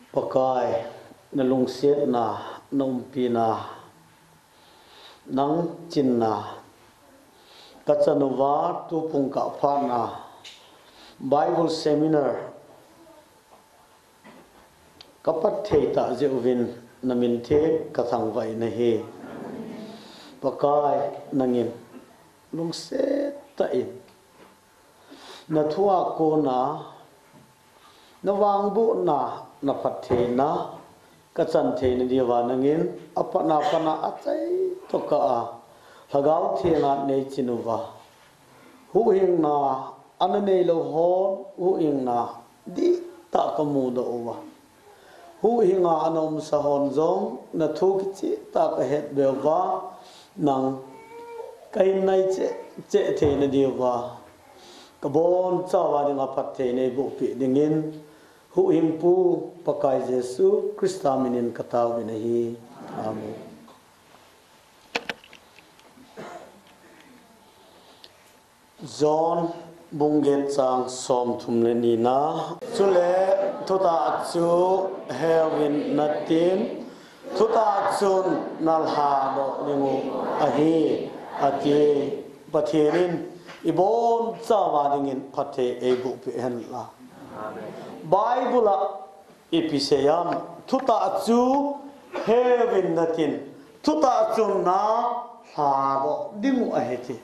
pakai na lungsiat na numpi na nang chin na kachanuwa tu pungka pha na Bible seminar kapat thei ta jeuvin namin the kathang vai na hi pakai nangin lungset ta in na thua ko na wang bu na phat the na kachan the na diwa nangin apana achai to ka hagau the na nei chinuwa hu hing na anane lo hon hu hing na di ta ka mu do wa hu hinga anom sa hon zong na thu ki chi ta ka het be wa nang kai nai che the na diwa kabon chawa dinga phat the nei bu pi dingin hu hing pu pakai Jesu Krista minin kataw binahi amen. John bungget chang som thumle ni na chule thuta chu hewin natin thuta chun nalha do ningu ahi ati pathirin ibon chawa dingin phathe ebu pe hen la Bible episayam thuta chu hewin natin thuta chun na ha do dingu ahi ti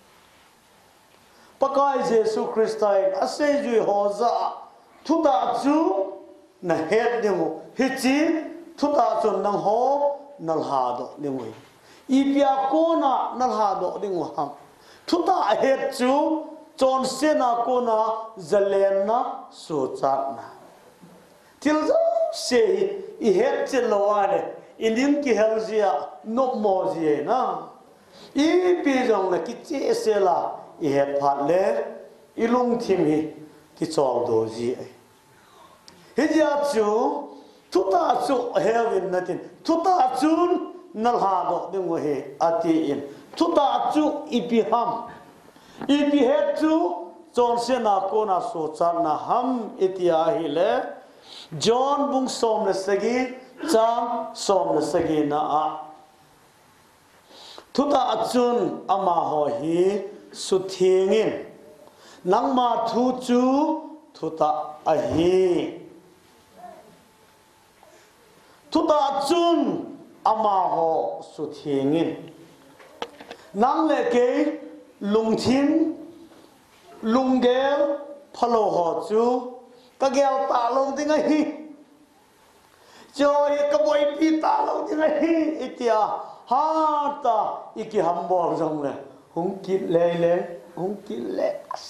pakai Jesu Kristai ase jui hoza thuta chu na het dingu hichi thuta chu nang ho nal ha do dingu ipia kona nal ha do dingu ham thuta het chu chon sena kona zalen na so chat na til se I het cheloane indin ki helzia no mozie na I pi jong na ki che sela I het phat le I lung thim hi ki chol do ji ai hija chu thuta chu hewin natin thuta chun nal ha do ding he ati in thuta chu ipi ham ipi het chu chon se na ko na so chan na ham itia hi le John bung som le sagi chang som le sagi na a thuta chun ama ho hi suthingin nangma thu chu thuta ahi thuta chun ama ho suthingin nang le ke lungthim lungel phalo ho chu ka gel ta long ting ahi joy ka boy pi ta long ting ahi itia ha ta iki hambor jong le hung kit le hung kit le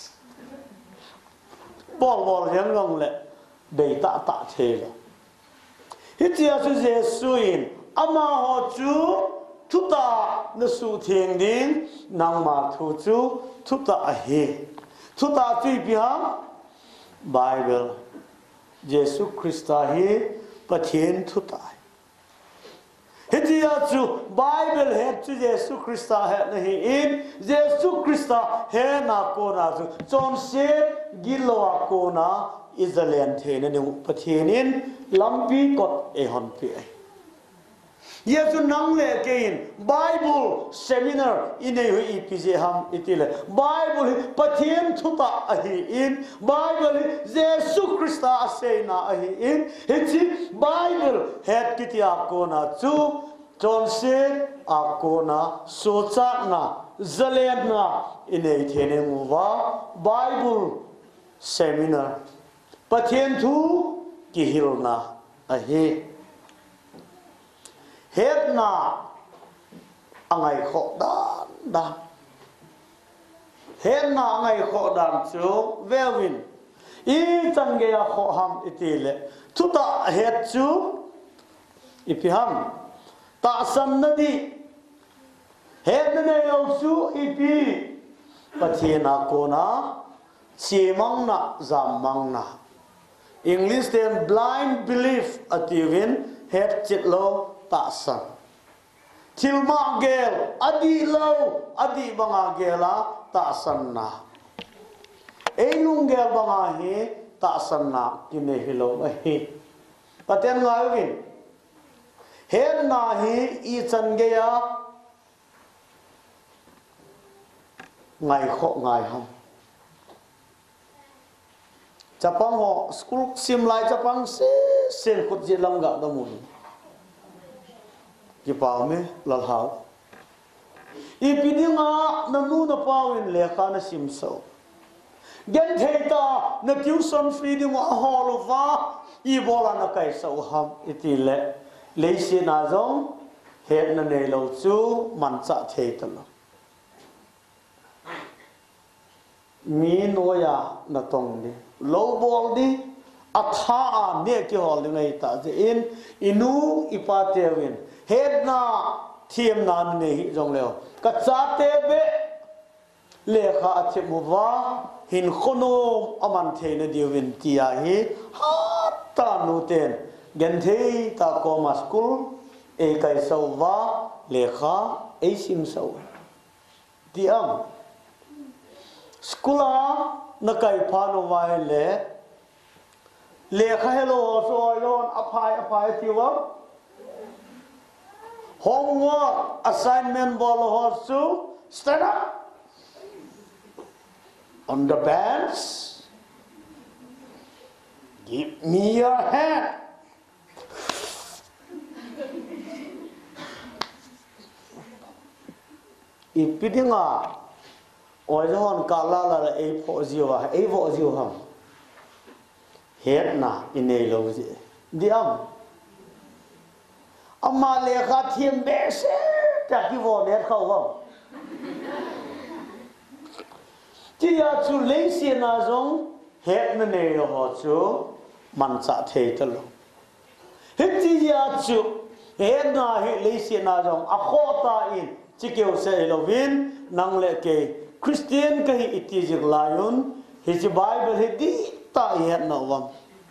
bol yang long le bei ta the le hitia su Jesu in ama ho chu thuta na su thieng ding nang ma thu chu thuta a he thuta chi pi ha Bible Jesu Krista hi pathian thuta hitia chu Bible het chu Jesu Krista het nahi in Jesu Krista he na ko na chu chon se giloa ko na Israel the ne pathianin lampi kot e hon pi Yesu nang le kein Bible seminar ine hui ipije ham itile Bible pathian thuta ahi in Bible Jesu Krista asena ahi in hichi Bible het kitia ko na chu chon se a ko na so cha na zalen na ine thene wa Bible seminar pathian thu ki hilna ahi het na angai kho dan het na angai kho dan chu velvin I chang ge ya kho ham itile thuta het chu ipi ham ta sam na di het na yo chu ipi pathina ko na chimang na zamang na English then blind belief ativin het chitlo ta san chilma gel adi lo adi banga gela ta san na enung gel banga hi ta san na kine hilo hi paten ngai win hen na hi I chan ge ya ngai kho ngai ham chapang ho school sim lai chapang se sen khut ji lam ga da mun ki pa me lal ha I pidinga na nu na pawin le kha na sim so gen theita na tuition fee di mo holova I bola na kai so ham itile leisi na zong het na nei lo chu man cha theita lo mi noya na tong ni lo bol di atha a ne ki hol ngai ta je in inu ipatewin het na thiam nan nei jong leo ka cha te be le kha che mu wa hin khono aman the na diwin tia hi ha ta nu ten gen thei ta ko ma school e kai so wa le kha e sim so tiam school na kai pha no wai le kha hello so yon aphai ti wa homework assignment ball horse stand up on the bench. Give me your hand. Ipidinga oizon kala la e pho ziwa ham. Het na inei lo ji. Diam. Amma le kha thiem be se ta ki vo net khau ham. Chỉ là chú lấy tiền nào giống hết nên này rồi họ chú man cha thế thôi lo hết chỉ là chú hết na hết lấy tiền nào giống à khó ta in chỉ kêu sẽ lo vin năng lệ cái Christian cái ít chỉ lion hết chỉ Bible hết đi ta hết nào vâng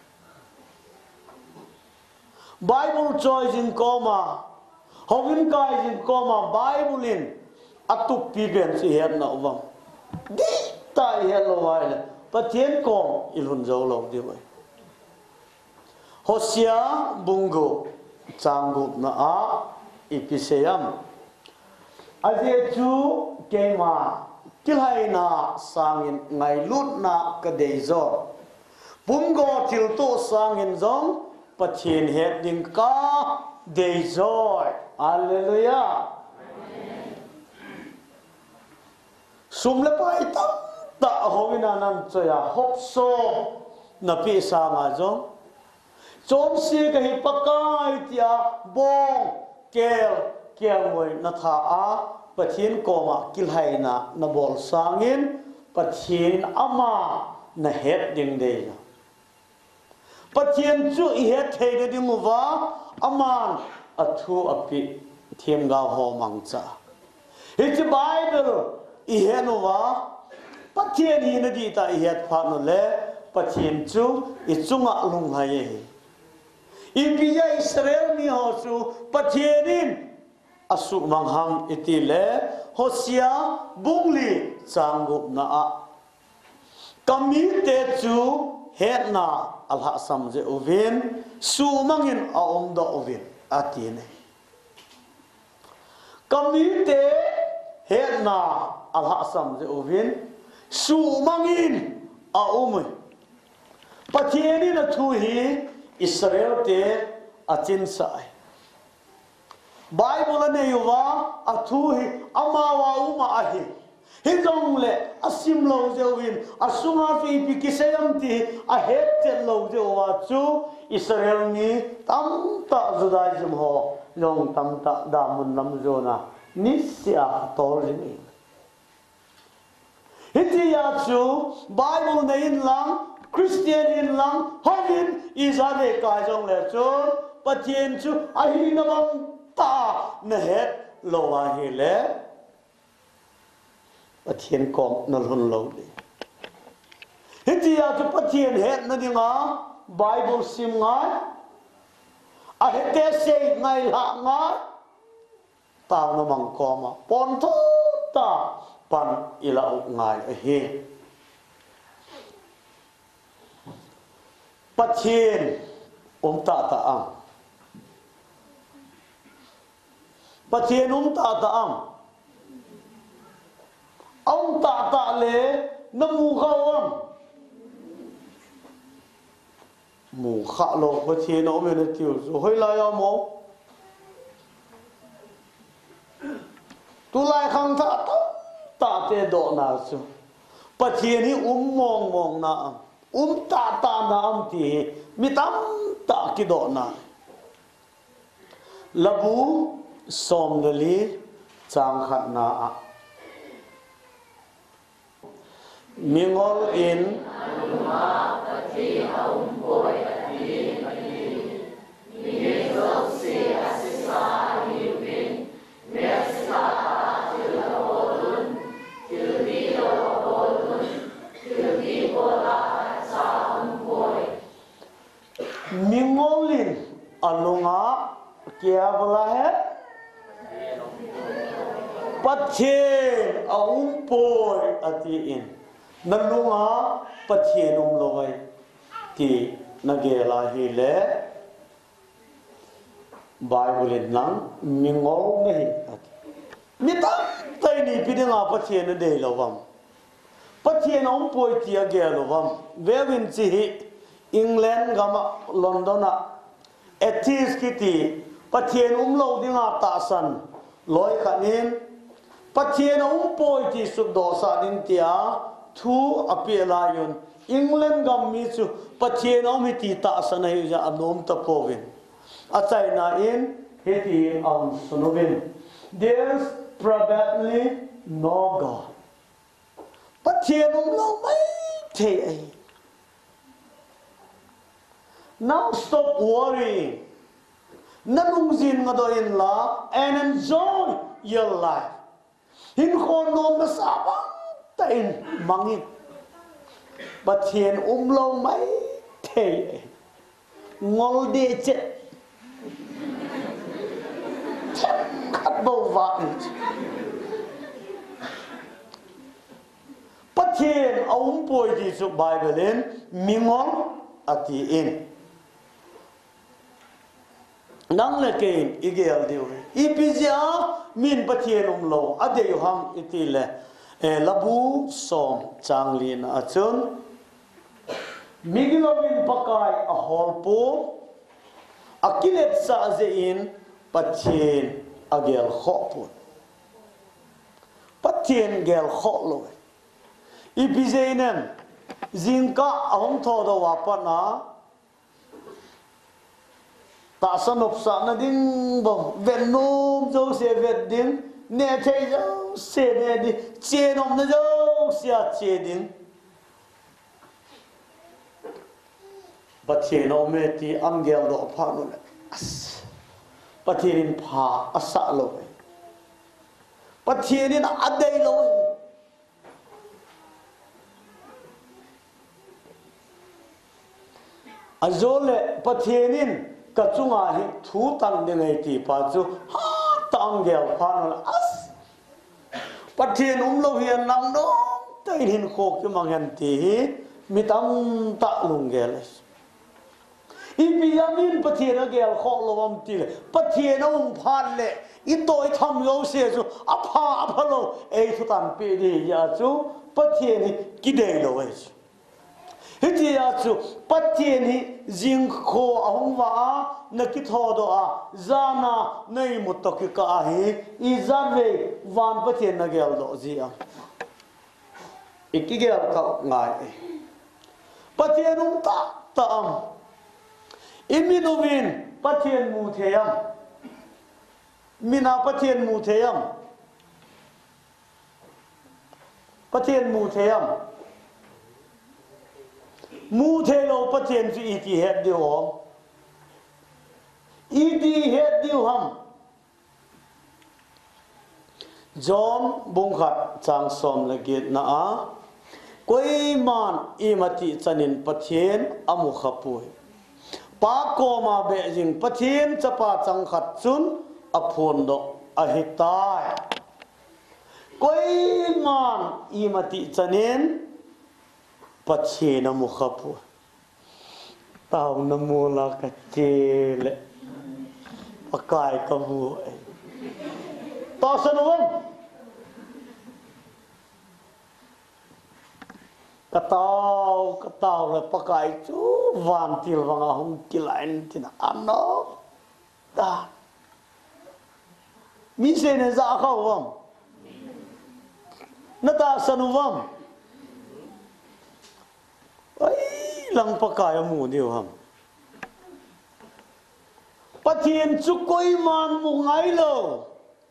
Bible choice in coma Hovin guys in coma Bible in atup piben si hết nào vâng đi ta hello wai le patien kong ilun zo lo di wai Hosea bungo changup na a ipiseyam aje chu kema kilhai na sangin ngai lut na ka dei zo bungo til to sangin zong patien het ding ka dei zo hallelujah sumle pai tam ta hovina nan choya hopso na pi sa nga jong chom si ka hi pakai tia bong kel kyang moi na tha a pathin koma kilhai na bol sangin pathin ama na het ding de pathin chu I het thei de ding wa aman athu api thiem ga ho mangcha it's Bible I henova pathian hi na di ta I het pha no le pathian chu I chunga lung hai I biya Israel mi ho chu pathianin asu mangham iti le Hosea bungli changup na a kami te chu het na alha sam je ovin su mangin a om do ovin ati ne kami te het na alha sam je ovin su mangin a umui pathiani na thu hi Israel te achin sai Bible ne yuwa a thu hi amawa uma ahi hizong le asim lo jewin asunga fi pikisayam ti a het te lo jewa chu Israel ni tam ta judaism ho long tam ta damun lam zona nisya tol ni hitiya chu Bible ne in lang Christian in lang hovin izade ka jong le chu patien chu ahi na bang ta na het lo wa hi le patien kom na hun lo di hitiya chu patien het na dinga Bible sim ngai a hete se ngai la nga ta na mang koma pon tho ta pan ila ngai a hi patien ta ta am pathian ta ta am ông ta le namu khawam mu kha lo pathian om ne tiu zo hoi la ya mo tu lai khang tha ta te do na su pathian hi mong na ta na am ti mi tam ta ki do na labu som dali chang khat na mingol in mingolin alunga क्या बोला है pathian poi ati in nalunga pathian loi ti nagela hi le bible nang mingol nei ati mita tai ni pidinga pathian de lowam pathian poi ti agelowam vevin chi England gama London etis kiti pathian lo dinga ta san loi khanin pathian poi ti subdo sa din tia thu apela yun England gam mi chu pathian mi ti ta san hi ja anom ta povin a china in heti sunovin there's probably no god pathian lo mai the ai now stop worrying nanung zin nga do in la and enjoy your life hin khon nom na sa tain mangin pathian lo mai the ngol de che khat bo va pathian poi di su bible in mingol ati in nang le kein igel diu ipizia min pathian lo ade yu ham itile labu som changlin achun migilovin pakai a holpo akilet sa zein pathian agel khopu pathian gel kholo ipizeinen zinka ahom thodo wapana ta sanop sa na ding bo venom jo se vet ding ne thei jo se ne di che nom na jo sia che ding pathian me ti angel do pha no as pathian pha asa lo pathian adai lo azole pathianin kachunga hi thu tang de ngai ti pa chu ha tang gel phan as pathian lo hian nang do tai hin khok ki mangen ti mitam ta lung gel ipiamin pathian gel khok lowam ti pathian phan le I toi tham lo se chu apha lo ei thu tan pe di ya chu pathian ki de lo ai hiti ya chu pathian hi jing kho ahong wa na ki tho do a zana nei mutok ka hi I zave van pathian na gel do ji a ikigel ka ngai pathian ta am iminovin pathian mu theyam mina pathian mu theyam mu thelo pathian ji iti het di ho iti het di ham John bungkhat chang som legit na a koi man imati chanin pathian amu khapui pa ko ma be jing pathian chapa chang khat chun aphon do ahitai koi man imati chanin pathian amu khapui tao nam mô la cái chê lệ pakai kamu tao sanuam katau le pakai chu van til wanga hong kilain tin ano ta mi se ne za khawam na ta sanuam ai lang pakai mu diu ham pathian chu koi man mu ngai lo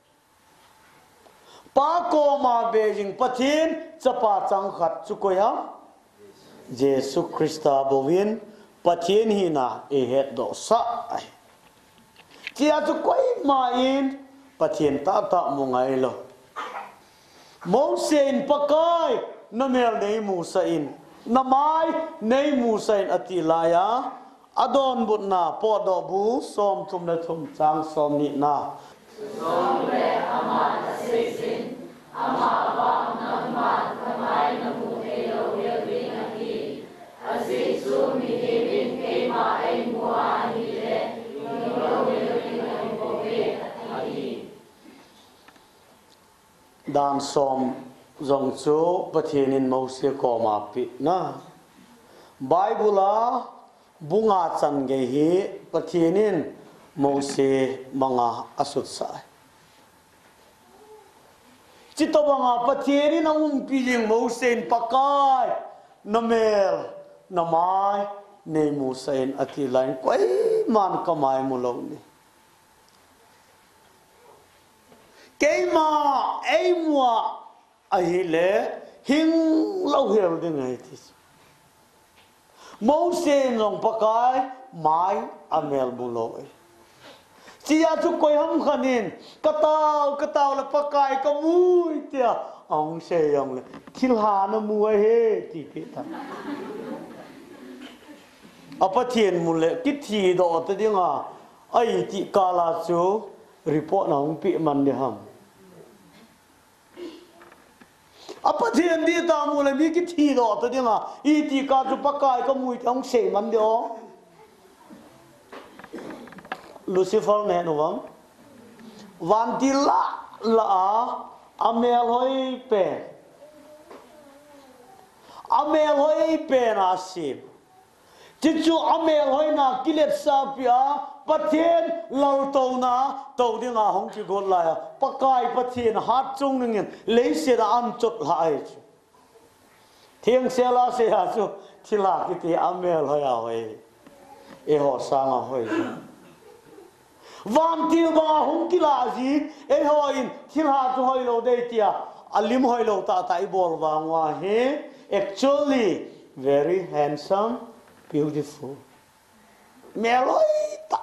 pa ko ma beijing pathian chapa chang khat chu koi ha Jesus Christa bovin pathian hi na e het do sa ai chia chu koi ma in pathian ta mu ngai lo mo sen pakai na mel nei mu sa in na mai nei mu sa in atilaya adon but na po do bu som thum na thum chang som ni na som le ama na se sin ama wa na ma kamai na mu he lo ye ri na ki asi su mi he bin ke ma ai mu a ni le ni lo ye ri na ko be ati dan som zong chu pathianin mo se ko ma pi na bible bunga chan ge hi pathianin mose manga asut sa chitawanga pathianin piling mose pakai namel namai nei musain ati lain koi man kamai mulo ni keima eimwa ahile hing lo hel ding ai tis Mose long pakai mai amel buloi chia chu koi ham khanin katau la pakai kamui tia ong se yong le khilha na mu he ti pi ta apathian mule kithi do ta dinga ai ti kala chu report na ong pi man de ham apathian di ta mule mi kithi do ta dinga I ti ka chu pakai kamui ong se man de o Lucifer ne nuam vantila la amel hoi pe na sim chichu amel hoi na kilet sa pia pathian lo to na to dinga hong chi gol la pakai pathian hat chung ning le se da an chot lai thieng se la se ha chu thila ki ti amel hoi a hoi e ho sang a hoi van til ba hung kila ji e hoin thilha chu hoi lo de tia alim hoi lo ta tai bol wa wa he actually very handsome beautiful meloita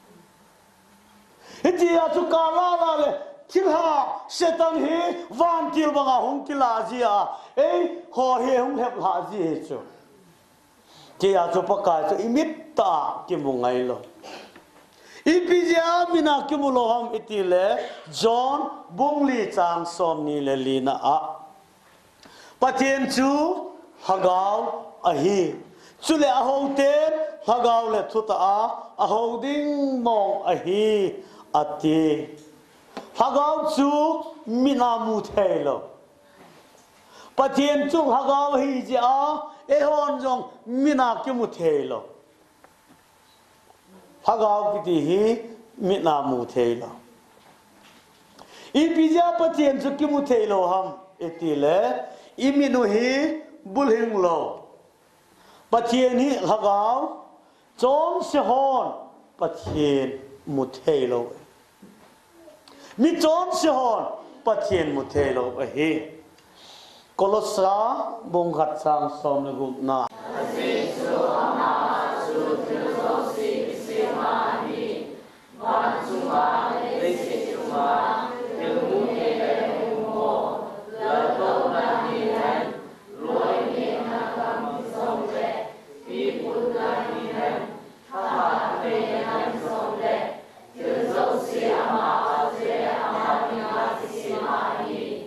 itia chu kala la le thilha setan he van til ba hung kila ji a e ho he hung hep la ji chu tia chu pakai chu imit ta ki mungai lo Ipija mina kimuloham itile John bungli chang som ni le lina a patien chu hagaw ahi chule ahoten hagaw le thuta a holding mong ahi ati hagaw chu mina mu thelo patien chu hagaw hi ja ehon jong mina kimu thelo hagaw kiti hi mitna mu thelo ipija patien chu ki mu thelo ham etile iminu hi bulhing lo patien hi hagaw chom se hon patien mu thelo mi chom se hon patien mu thelo hi kolosa bong khat sang som le gup na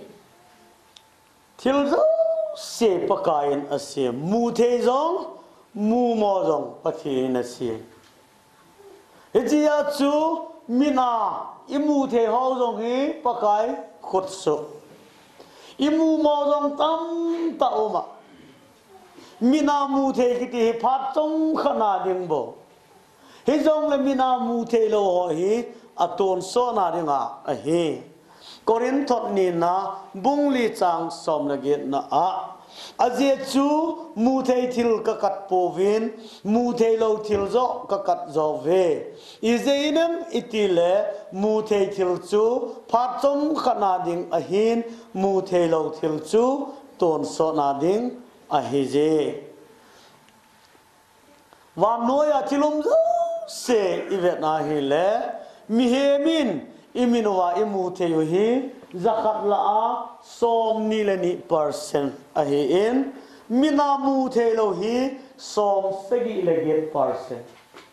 Thil zo se pakain ase mu the zong mu mo jong pathi na si hejia chu mina imu the ho jong hi pakai khut su imu mo jong tam ta oma mina mu the ki ti phat chong khana ding bo he jong le mina mu the lo ho hi aton so na ringa a he korin thot ni na bungli chang som la get na a aje chu mu thei thil ka kat povin mu thei lo thil zo ka kat zo ve izeinem itile mu thei thil chu phat chom khana ding a hin mu thei lo thil chu ton so na ding a hi je wa noya thilum zo se ivet na hi le mi he min iminwa imu thei hi zakat la a som ni le ni percent a hi in mina mu thei lo hi som segi le get percent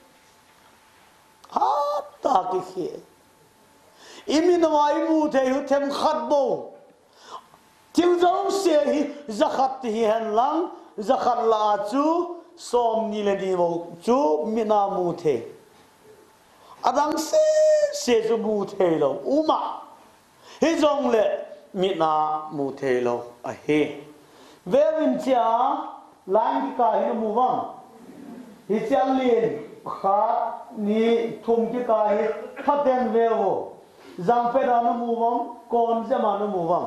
ha ta ki khi iminwa imu thei hu them khat bo til zo se hi zakat hi han lang zakat la chu som ni le ni bo chu mina mu thei adang se chu mu thei lo uma he jong le mina mu thei lo a he verin cha lang ka hi mu wang hi chang lin kha ni thum ki ka hi phaten ve wo jang pe ra no mu wang kon se ma no mu wang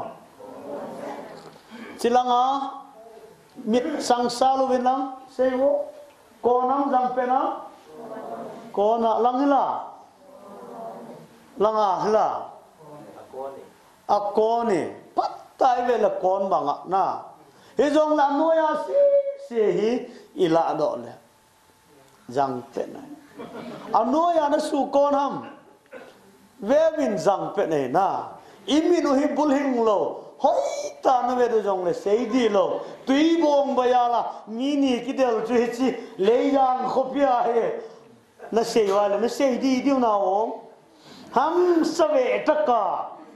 chilanga mit sang sa lo vin lang se wo konam jang pe na kona langila langa hla akone pattai ve la kon banga na he jong la noya se hi ila do le jang pe na anoya na su kon ham ve win jang pe ne na iminu hi bulhing lo hoi ta na ve do jong le sei di lo tui bong ba ya la ni ni ki del chu hi chi le yang khopia he na sei wala na sei di diu na om ham save taka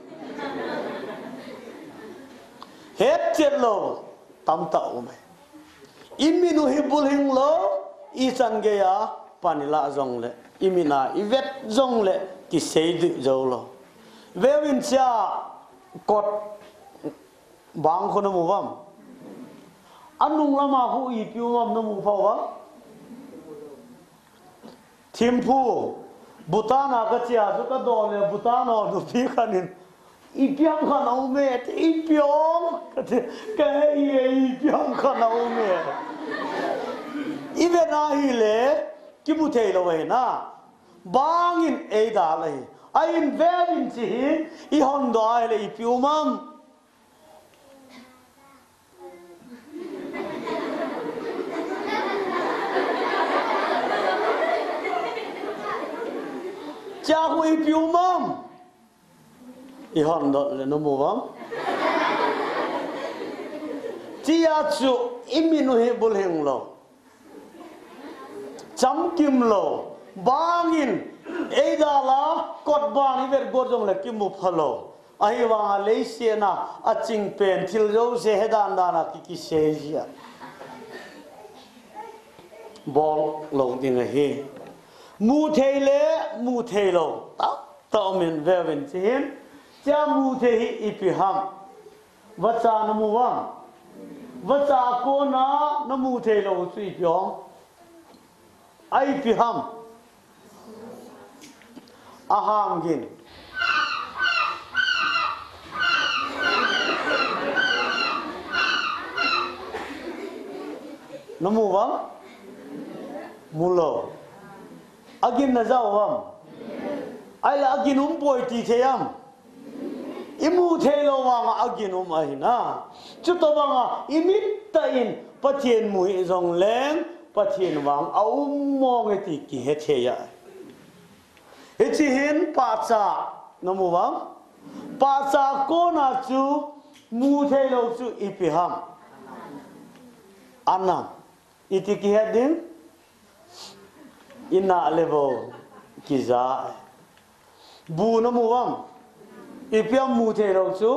het chet lo tam ta om iminu hi bulhing lo i chan ge ya panila jong le imina ivet jong le ki sei di jo lo vewin cha kot bang khono mu wam anung lama hu i piu wam no mu phawa Thimphu Butana ka chia chu ka do le Butana nu phi khanin ipiam khanau me ipiom ka ye ipiam khanau me ivena hi le ki bu thei lo we na bangin e da le ai in verin chi I hon do ai le ipiumam cha hui piu mam I hon do le no mu wam chia chu iminu he bul heng lo cham kim lo bangin eida la kot bang I ver gorjong le kim mu phalo ai wa le se na a ching pen thil jo se hedan dana ki se ya bol lo ding he mu thei le mu thei lo ta min verin chin cha mu thei ipi ham vacha na mu wang vacha ko na mu thei lo sui pyong ai pi ham aham gin na mu wang mulo agin na zawam ai la aginum poi ti theyam imu thelo wanga aginum ahina chuto wanga imit ta in pathian mui jong leng pathian wang aum mong ti ki he theya he chi hin pa cha namu wang pa cha ko na chu mu thelo chu ipiham anam iti ki hedin ina level kiza bu no mu wang ipiam mu the lo chu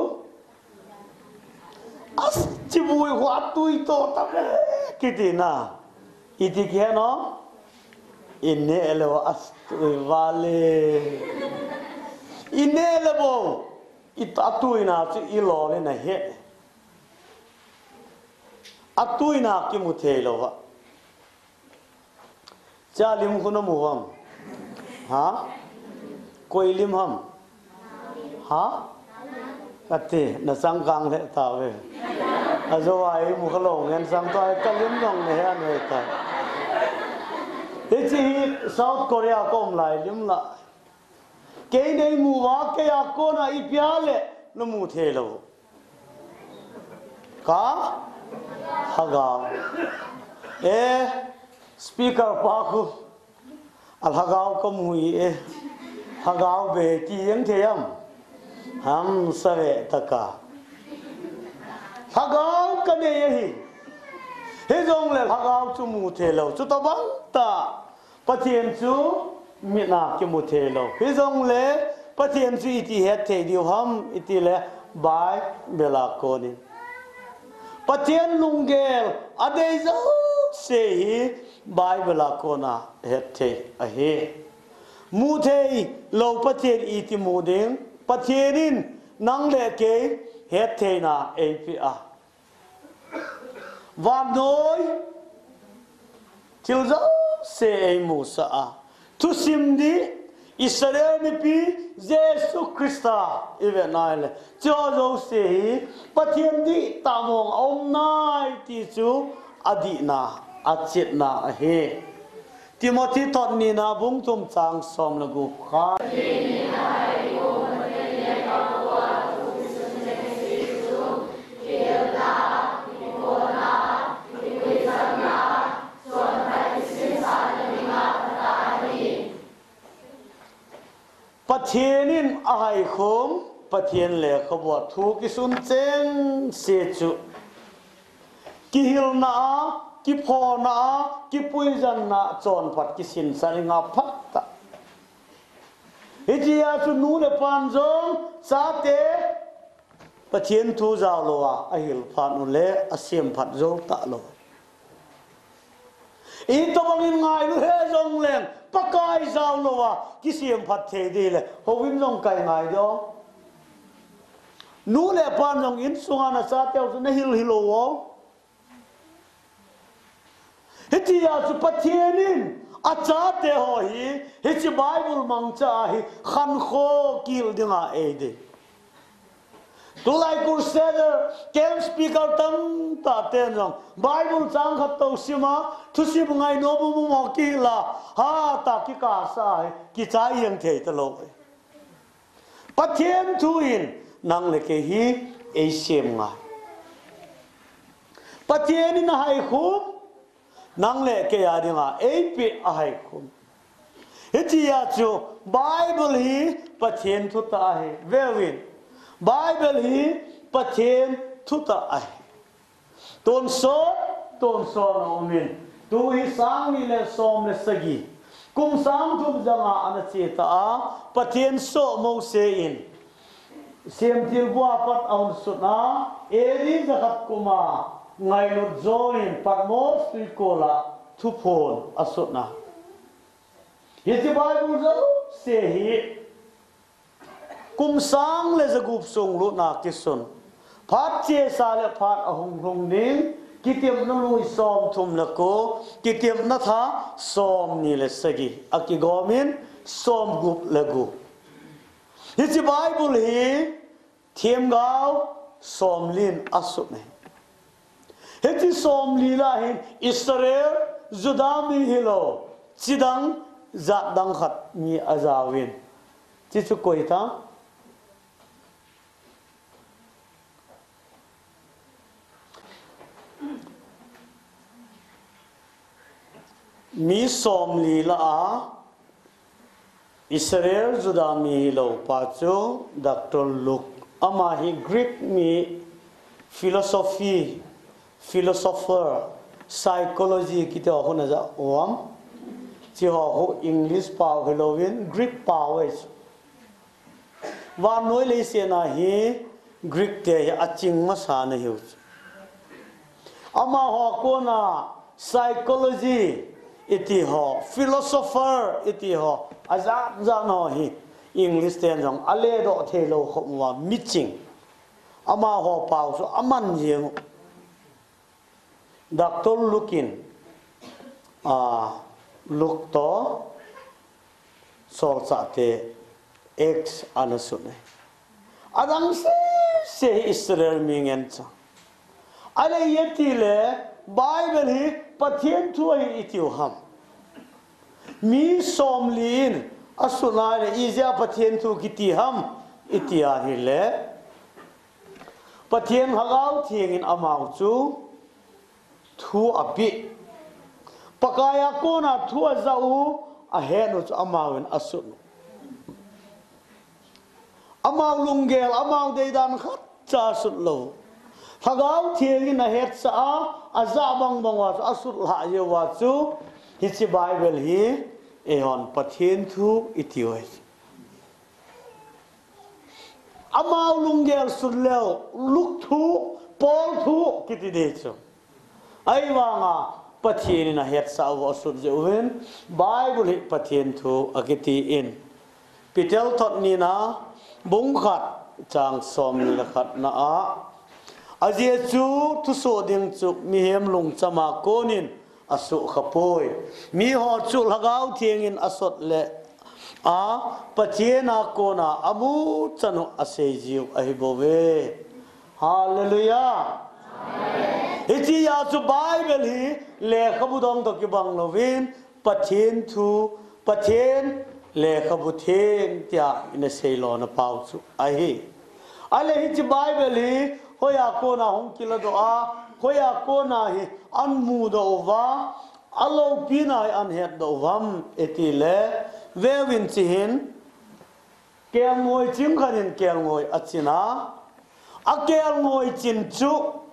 as chi bui hwa tui to ta kitina iti kia nó inne lo astui vale inne lo bo itatui na chu ilo le na he atui na ki mu the lo wa cha lim khu no mu ham ha koi lim ham ha kate na sang kang le ta we azo ai mu khalo ngen sang ta ka lim dong ne han we ta Iti South Korea kom lai lim la ke nei mu wa ke ya ko na I pya le no mu the lo ka haga speaker pa khu al haga ko mu e haga be ti yang the yam ham save taka haga ka ne hi he jong le haga chu mu the lo chu ta bang ta patien chu mi na ki mu the lo he jong le patien chu iti het the diu ham iti le bai bela ko ni patien lungel adei zo se hi bai bela ko na het the a he mu the lo patien iti mu ding patienin nang le ke het the na a pi a van noi til zo se ai musa a tu sim di Israel mi pi Jesus Christa even naile cho zo se pathian di tamong om nai ti chu adina achit na he Timothy thon ni na bung tum chang som la gu kha Patienin ahai khom patien le khobwa thu ki sun cheng se chu ki hil na ki pho na ki puijan na chon phat ki sin saringa phat ta hijia chu nu le pan jong cha te patien thu zaw lo wa a hil phan nu le a siam phat zo ta lo I to bangin ngai lu he jong leng pakai zaw lo wa ki siam phat the di le hovim jong kai ngai do nu le pan jong in sunga na sa teu na hil hilo wo hiti ya chu patienin a cha te ho hi hiti bible mang cha hi khan kho kil dinga e de tu lai crusader kem speaker tam ta ten jong bible chang khat to sima thu sim ngai no bu mo ki la ha ta ki ka sa ki cha yang the ta lo patien thu in nang le ke hi e sem nga patien in hai khum nang le ke ya dinga e pi a hai khum hiti ya chu bible hi patien thu ta hai vewin Bible hi patien thuta ai ton so no min tu hi sang ni le som le sagi kum sang thum janga ana che ta a patien so mo se in sem til bua pat aun suna eri zakat kuma ngai no join parmos pi kola thu phon asuna hi Bible zo se hi kum sang le zagup song lu na kisun phat che sa le phat ahong hong ning kitiam na lui som thum na ko kitiam na tha som ni le sagi aki gomin som gup lagu hi Bible hi thiam gao som lin asu ne hi som li la hin Israel judami hilo chidang za dang khat ni azawin chi chu koi ta mi som li la a Israel judami lo pa chu Dr. Luke ama hi Greek mi philosopher psychology ki te ho na za om chi ho English pa Halloween Greek powers wa noi le se na hi Greek te aching ma sa na hiu ama ho ko na psychology iti ho philosopher iti ho azat za no hi English ten jong ale do thelo khomwa meeting ama ho pau so aman jeng Dr. Lukin look to sol sa te x anasune adang se Israel mingen cha ale yeti le Bible hi pathian thu hi itiu ham mi somlin asuna le izia pathian thu kiti ham itia hi le pathian hagau thieng in amau chu thu api pakaya ko na thu azau a henu chu amau in asun amau lungel amau deidan khat cha sut lo hagau thieng in a het sa aza bang bang wa asut la ye wa chu hi chi Bible hi ehon pathian thu itioi amau lungel sut leo luk thu pol thu kiti de chu ai wanga pathian na het sa wa sut je wen Bible hi pathian thu akiti in pitel thot ni na bung khat chang som ni la khat na a azia chu tu so ding chu mi hem lung chama konin asu khapoi mi ho chu lagau thieng in asot le a pathiana kona amu chanu ase jiu ai bove hallelujah amen iti ya chu Bible hi le khabudong to ki bang lovin pathian thu pathian le khabu theng tia in se lo na pau chu ai ale hi chi Bible hi hoya ko na hong kila do a hoya ko na hi an mu do wa alo pina an het do wam etile vewin chi hin kel ngoi chim khanin kel ngoi achina a kel ngoi chin chu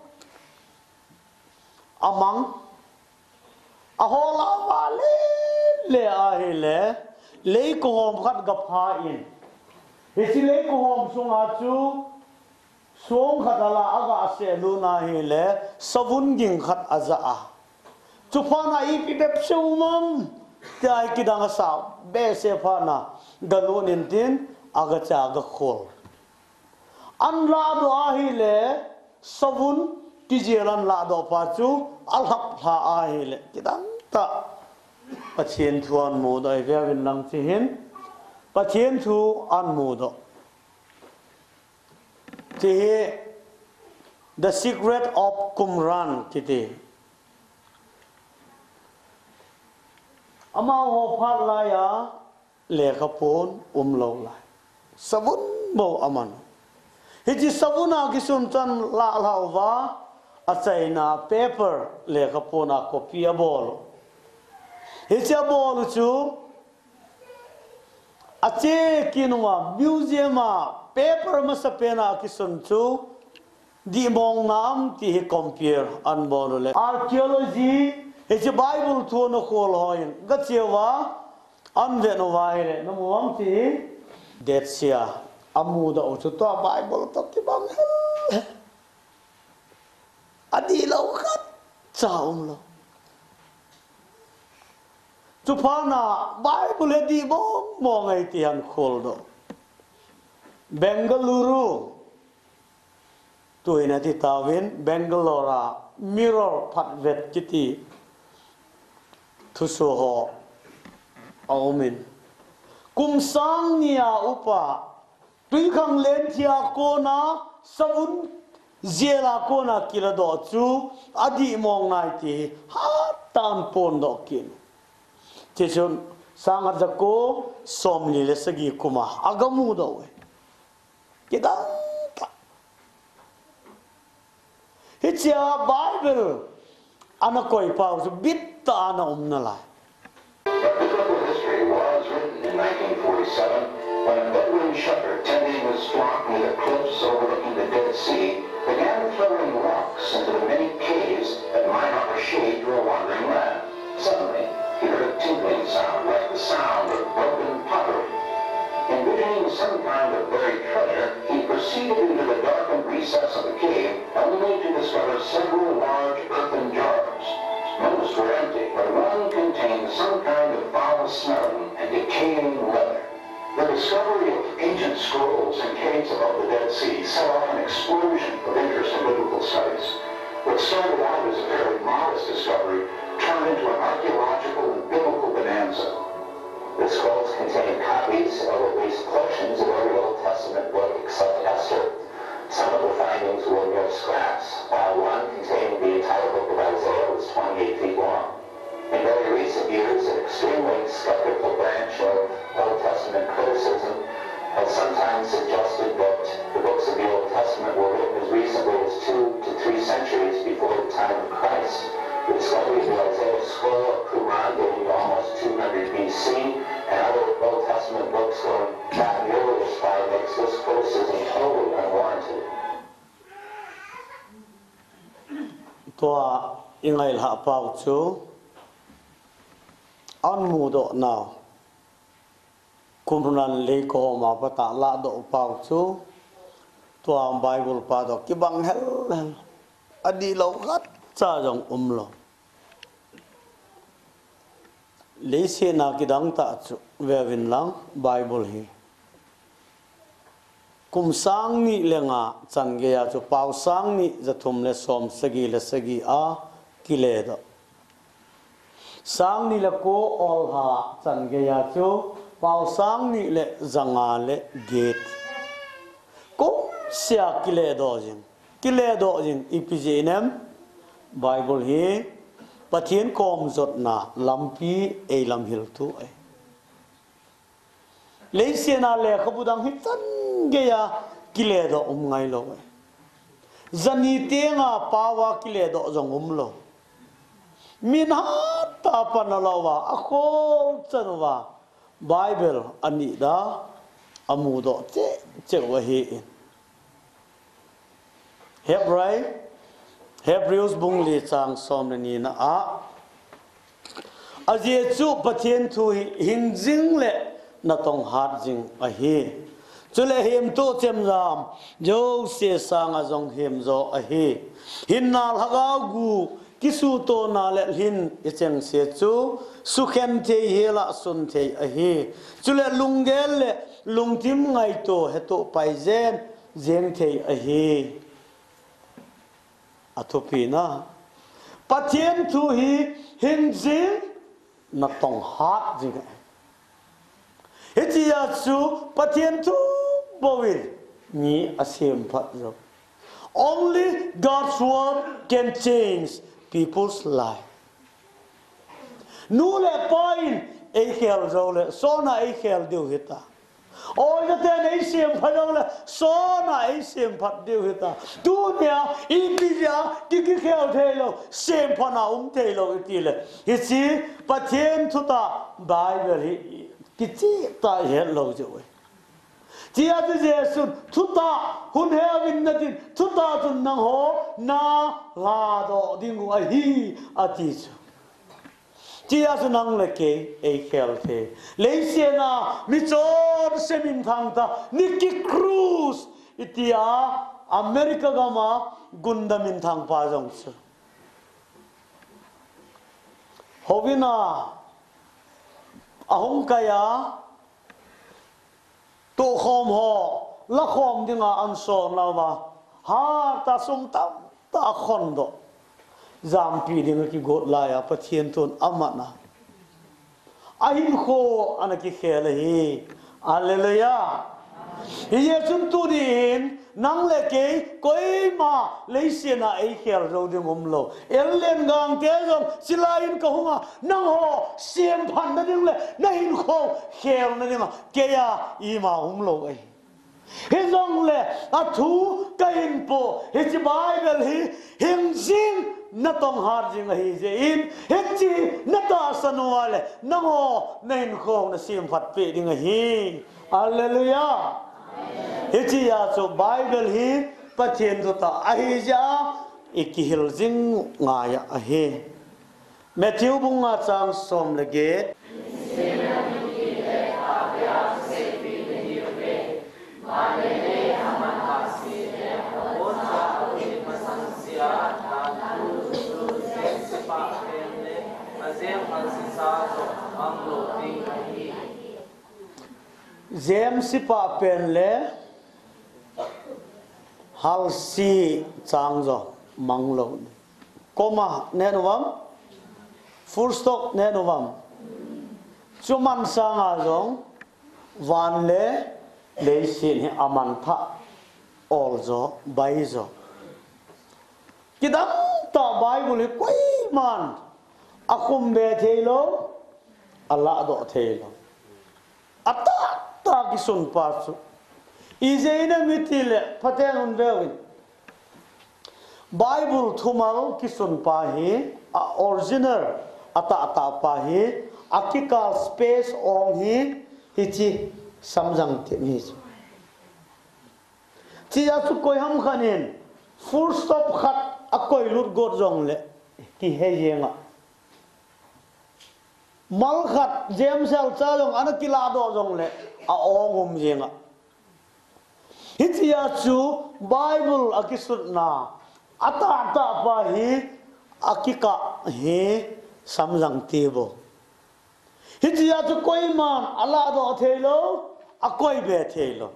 amang a hola wale le a hi le ko hom khat ga pha in hi chi le ko hom sunga chu Song khatala aga ase luna hi le savun ging khat aza a chupana I pipep sumam tai kidang sa be se phana galon tin aga cha ga khol an la do a hi le savun tijeran la do pa chu alhap tha a hi le kidang ta pathian thuan mo dai ve win lang chi hin pathian thu an mo do The Secret of Qumran kiti ama ho phat la ya le khapon lo lai sabun bo aman hiji sabuna kisun chan la lawa achaina paper le khapona copy bol hiji bol chu ache kinwa museum paper masapena kisun chu di mong nam ti hi compare an bolole archaeology is a Bible to no khol hoin gachewa an ve no waire no mom ti detsia amu da chu to Bible to ki bang adi lo khat chaum lo chu phana Bible di mong ngai ti han khol do Bengaluru tuina ti tawin Bangalore mirror phatvet kiti thuso ho aumin kumsang nia upa tuikhang lenthia kona sabun zela kona kilado chu adi mong nai ti ha tan pon do kin chechun sangat jako somli le sagi kuma agamu do kita hitia Bible anakoi pau bitta ana umnala. The biblical history was written in 1947 when a Bedouin shepherd tending his flock near the cliffs overlooking the Dead Sea began throwing rocks into the many caves that might offer shade to a wandering man. Suddenly, he heard a tinkling sound like the sound of broken pottery. Envisioning some kind of buried treasure, he proceeded into the darkened recess of the cave, only to discover several large earthen jars. Most were plenty, but one contained some kind of foul-smelling and decaying leather. The discovery of ancient scrolls in caves above the Dead Sea set off an explosion of interest in biblical studies. What started out as a very modest discovery turned into an archaeological and biblical bonanza. The scrolls contain copies of at least portions of every Old Testament book except Esther. Some of the findings were mere scraps, while one containing the entire book of Isaiah was 28 feet long. In very recent years, an extremely skeptical branch of Old Testament criticism has sometimes suggested that the books of the Old Testament were written as recently as 2 to 3 centuries before the time of Christ. The discovery of the Isaiah scroll of Qumran dating to almost 200 BC and other Old Testament books going back nearly as far makes this criticism totally unwarranted. Tua ingai la pau chu an mu do now kumrunan le ko ma pata la do pau chu tua Bible pa do ki bang hel adi lo khat cha jong lo le se na ki dang ta chu ve vin lang Bible hi kum sang ni lenga chan ge ya chu pau sang ni zathum le som sagi a ki le do sang ni le ko ol ha chan ge ya chu pau sang ni le zanga le gate ko sia ki le do jin ipjnem Bible hi pathian kom zot na lampi e lam hil tu ai le se na le khabudang hi chan ge ya ki le do ngai lo ai zani te nga pawa ki le do jong lo min ha ta panalawa a khol chanwa Bible ani da amu do che wa hi Hebrews bung li chang som ni na a je chu pathian thu hin jing le na tong hat jing a hi chule hem to chem ram jo se sang a jong hem zo a hi hin na lhagau gu kisu to na le hin icheng se chu sukhem the hela sun the a hi chule lungel le lungtim ngai to he to pai zen zeng the a hi atopina pathian thu hi hin jing na tong hat jing hetia chu pathian thu bowil ni asem phat zo only God's word can change people's life nu le point e khel zo le sona e khel deu hita ôi cái tên ấy xem phải đâu là số này xem phải điều hết ta tu nhà ít đi ra cái khéo thế lo xem phải nào thế lo cái là cái gì bắt thiên thu ta bài về cái gì ta hết lo rồi chỉ là cái gì thu ta hun heo vinh na tin thu ta tuần năng hồ na la đó đi ngồi hi à tí chỉ là năng lực cái ấy khéo thế lấy xe na mi chọn xe mình thằng ta Nicky Cruz itia America gama gunda mình thằng pa jong su hovina ahong kaya to khom ho la khom dinga an son lawa ha ta sum ta khon do zampi dinga ki got la ya pathian ton amana ahin kho anaki khele hi hallelujah yesun tu din nang le ke koi ma leisena ai khel ro de ngom lo ellen gang te jong silain ko hunga nang ho siam phan na ding le na hin kho khel na ding ke ya i ma lo ai he jong le a thu kain po he chi Bible hi him jing na tong har jing hi je in he chi na ta sanwale nang ho nain kho na sim phat pe ding hi hallelujah he chi ya so Bible hi pathian to ta ai ja ikihil jing nga ya he Matthew bunga chang som le ge Zem sipa pen le hal si chang zo manglo koma nenuam full stop nenuam chuman sanga zong van le sin aman tha all zo bai zo kidam ta bible koi man akum be thelo Allah do thelo ata ta kisun pasu izeina mitile patenun bewin Bible thumal kisun pa hi original ata pa hi akika space ong hi hichi samjang te mi chi ya chu koi ham khanin full stop khat akoi lut god jong le ki he yenga mal khat jem sel cha jong anakila do jong le a ongum yenga hichi ya chu Bible akisut na ata pa hi akika he samjang tebo hitia chu koi man ala do thelo akoi be thelo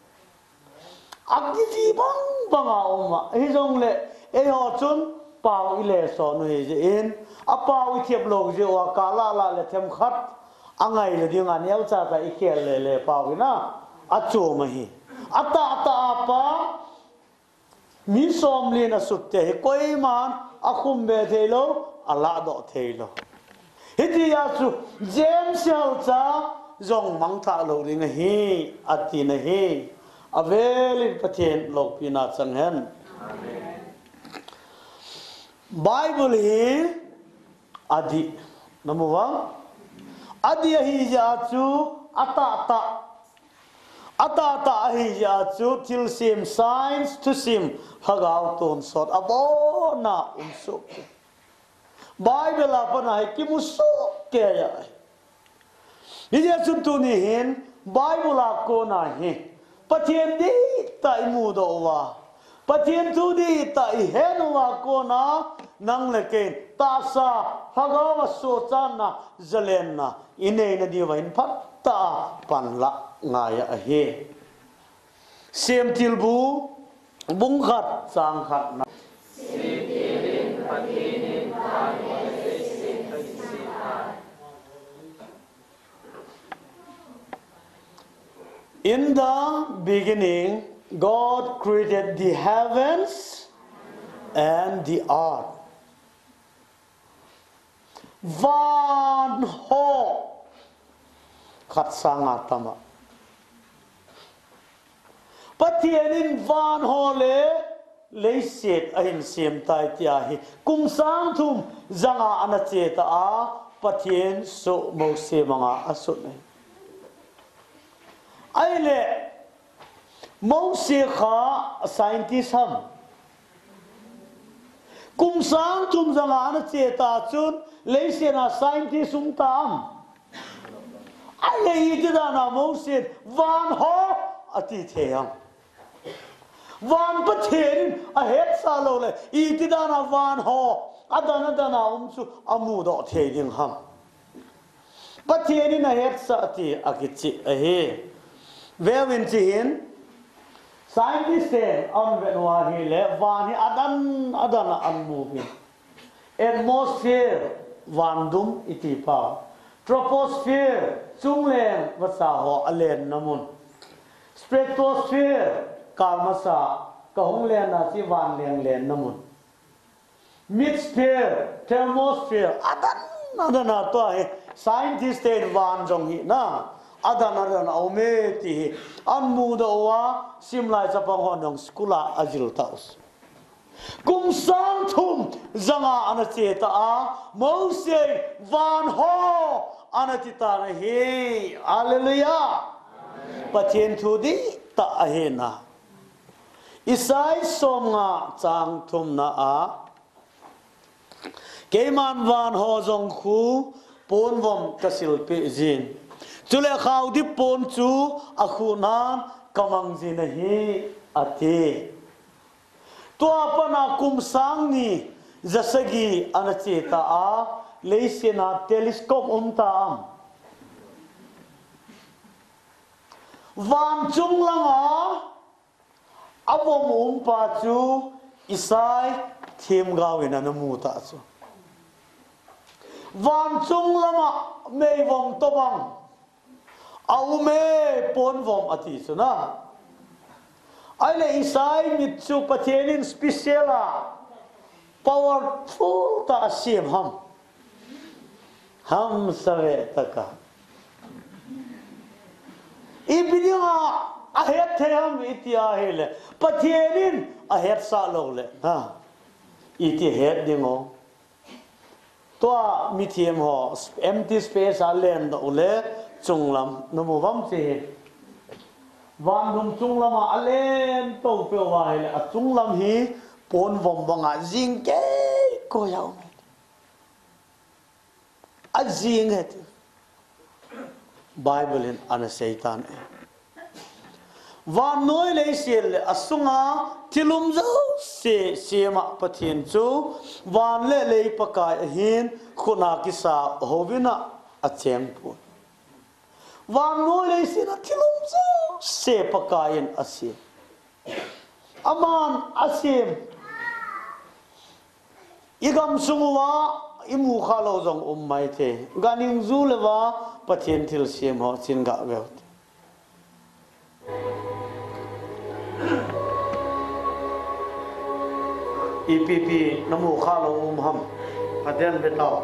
akiji bang oma hi jong le e ho chun pau ile so no he in a pau thiep log je wa kala la le them khat angai le ding an yau cha ta ikel le pau na achu ma hi ata pa mi som le na sutte koi man akhum be thelo ala do thelo hitia chu jem sel cha zong mang tha lo ring hi ati na hi avelin pathen lok pina chang hen amen Bible hi adi number 1 adi hi ja chu ata hi ja chu til sim signs to sim hagaw ton sot abona umsuk Bible apana hai ki musu ke ya ye chu tu ni hin Bible a ko na hi pathian di ta imu do wa pathian tu di ta I hen wa ko na nang le ke ta sa hagaw so chan na zalen na ine na di wa in phat ta pan la ngaya he sem til bu bung khat sang khat na In the beginning, God created the heavens and the earth. Van ho khat sanga tama. Patienin van ho le set ahin sim tai tia hi kum sang thum zanga anacheta a patien so mo se manga asut nei ai le mo se kha scientist ham kum sang thum zanga anacheta chun le se na scientist sum tam ai le ida na mo se van ho ati theyam van pathen a het sa lo le itidana van ho adana umsu amu do theding ham pathen in a het sa ti akichi a he wherein chin scientist on venwa hi le van hi adana unmoving atmosphere vandum iti pa troposphere chungleng wasa ho alen namun stratosphere Kalmasa kahung len na si van len namun midsphere thermosphere adana to hai scientist van jong hi na adana ome ti anmu do wa simlai chapang honong skula ajil taus kum sang thum zanga anacheta a mose van ho anachita na hi hallelujah patien thudi ta ahena Isai somnga chang thum na a Keman van ho jong khu pon vom kasil pe jin chule khaw di pon chu a khu na kamang jin hi ati to apana kum sang ni jasagi anacheta a lấy xin à telescope ta am van chung lang avom pa chu isai thim gawin anamu ta chu van chung lama mei vom to bang au me pon vom ati chu na ai le isai mit chu pathianin special powerful ta sim ham save taka ibinga ahet them itia hele pathianin ahet sa lo le ha iti het dingo to mithiam ho empty space alen do le chunglam nomu vam che van dum chunglam alen to pe wa hele a chunglam hi pon vom banga jing ke ko yaw a jing het bible in ana satan van noi le sel asunga tilum zo se sema pathin chu van le pakai hin khuna kisa hovina achem pu van noi le sel tilum zo se pakain ase aman asim igam sungwa imu khalo jong mai the ganing zu lewa pathin thil sem ho chin ga ve EPP namu khalo ham paden betaw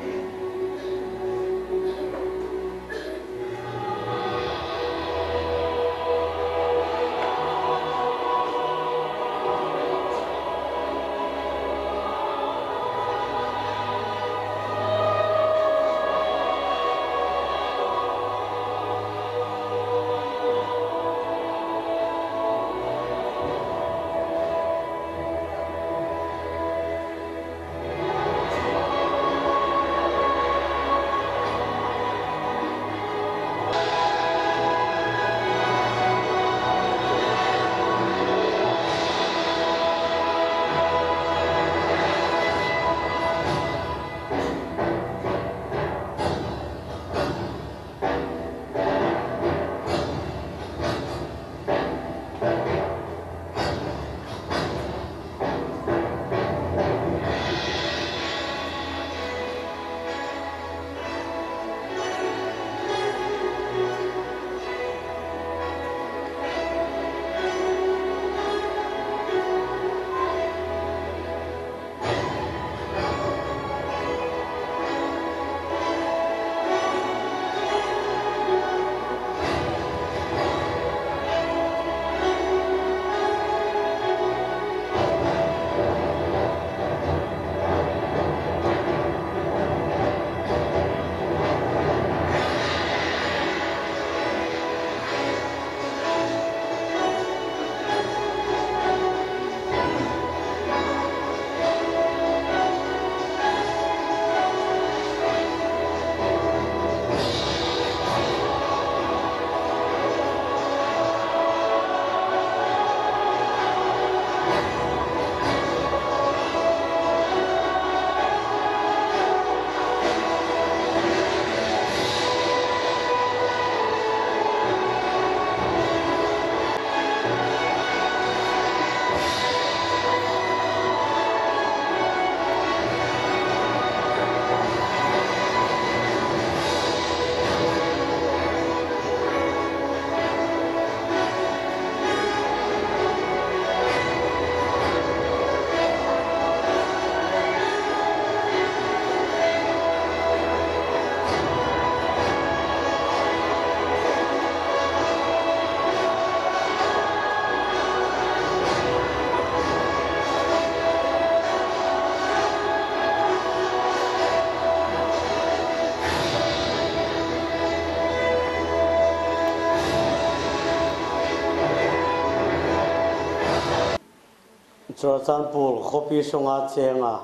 cho chan pul khopi songa chenga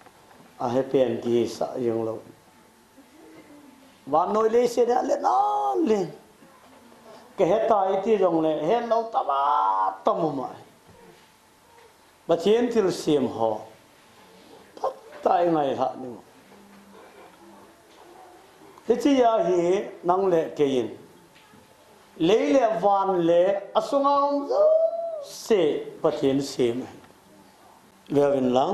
a hepen gi sa yung lo van noi le se le na le ke heta iti jong le he lo ta ba tamu mai ba chen til sim ho tai ngai ha ni thế chỉ hi nang le kein lấy le van le asungam se pathian sim Gavin lang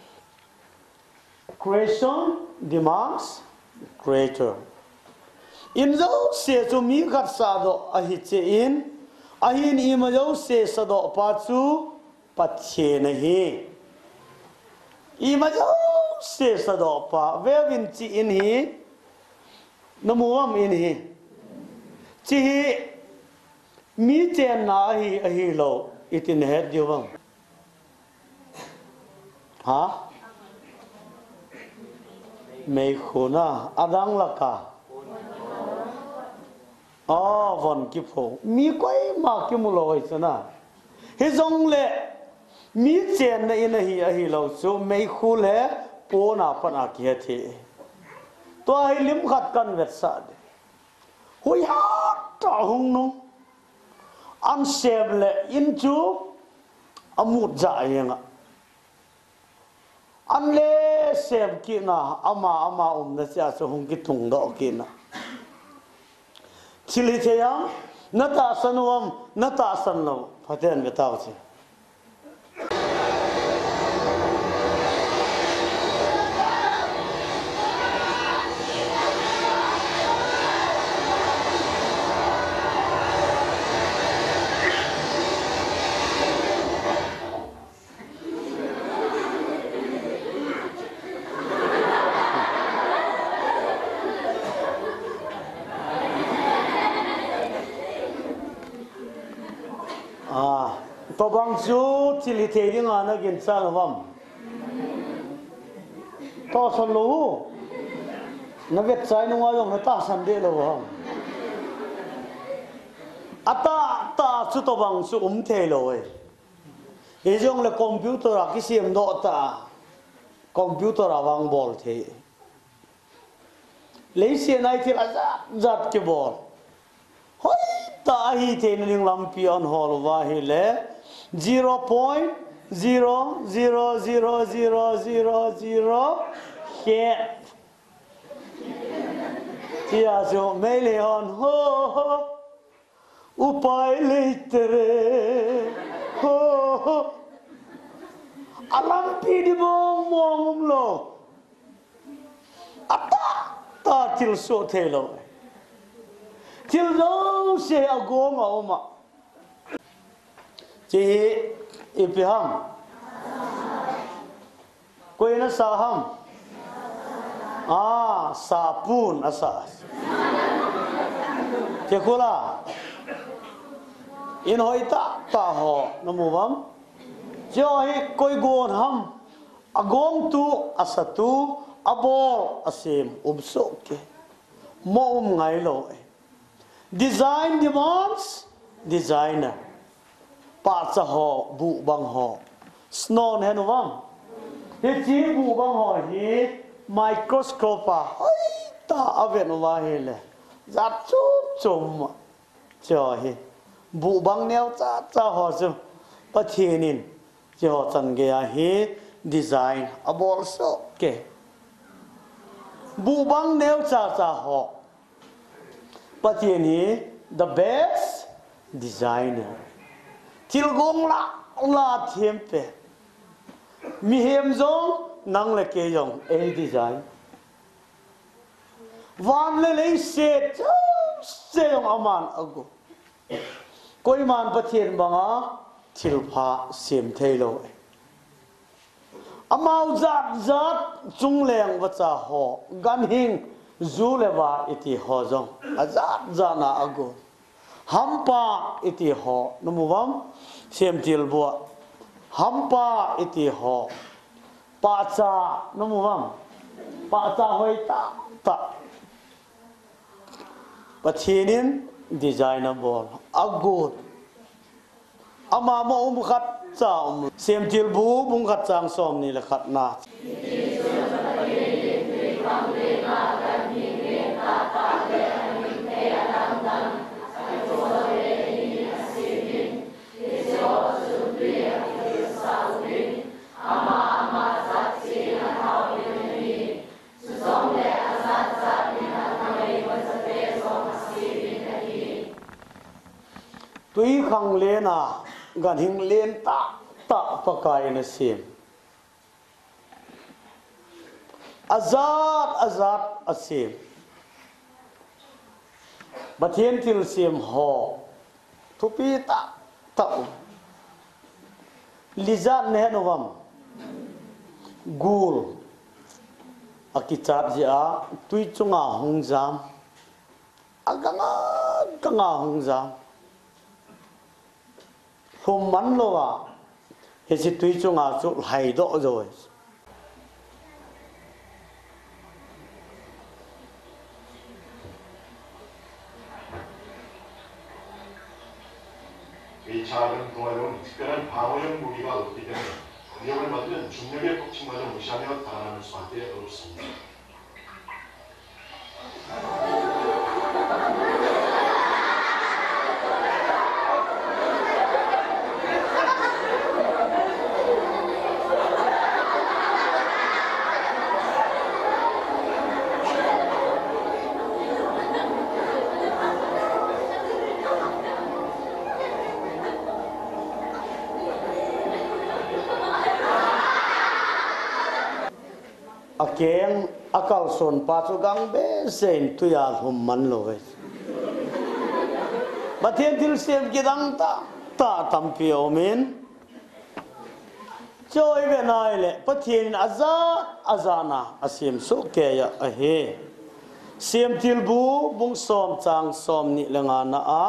creation demands creator in zo se chu mi khat sa do a hi che in a hin I ma zo se sa do pa chu pathian hi I ma zo se sa do pa Gavin chi in hi namuam in hi chi hi mi chen na hi a hi lo itin het diwang hả mấy khuna adang laka von ki pho mi koi ma ki mu loi chana he jong le mi chen na in hi lo so mấy khu le po na pa na ki thi to hi lim khat kan vet sa de hoi ha ta hung no an sem le in chu amut za yenga an le sem ki na ama na cha so hung ki thung do ki na chili che yang na ta sanuam na ta san lo phaten betaw che to bang chu chili the ring ana gin sang wam to san lo na vet sai no wa yong ta san de lo wa ata ta chu to bang chu the lo e jong le computer a ki sim do ta computer awang bol the le se nai thil azat ke bol hoi ta hi the ning lam pi on hol wa hi le 0.0000000 he tia so million ho upai leitere ho alam pi di mong lo ata ta til so thelo til do se agong oma chỉ ipiham koi na saham sapun asas che kula in hoi ta ho namuvam jo hi koi gon ham agong tu asatu abo asim ubsoke mo ngai lo design demands designer pa cha ho bu bang ho snon hen wang he chi bu bang ho hi microscope ta aven wa hele zat chu chum cho hi bu bang neo cha ho chu pathinin cho chan ge hi design abol so ke bu bang neo cha ho pathin hi the best designer til gong la thiam pe mi hem zong nang le ke yong e design van le se yong aman ago koi man pathian banga til pha sem thailo amau zat chung leng wa cha ho gan hing zu le wa iti ho zong azat zana ago hampa iti ho numuwam sem til bua hampa iti ho pa cha numuwam pa cha hoi ta pathinin designer bol agut ama mo khat cha sem til bu bung khat chang som ni la khat na tui khang le na gan hing len ta pakai na sim azat asim bathian til sim ho thupi ta lizat ne novam gul akichat ja tui chunga hongjam kanga hongjam hôm mắn lo à hết sức tùy cho ngài chỗ hay đó rồi 이 작은 동아리는 특별한 방어용 무기가 없기 때문에 공격을 받으면 중력의 법칙마저 무시하며 달아나는 수밖에 없습니다. akeng akal son pa chu gang be sen tu ya hum man lo ve bathian til sem ki dang ta tam pi omen choi ve nai le pathian azana asim so ke ya a he sem til bu bung som chang som ni lenga na a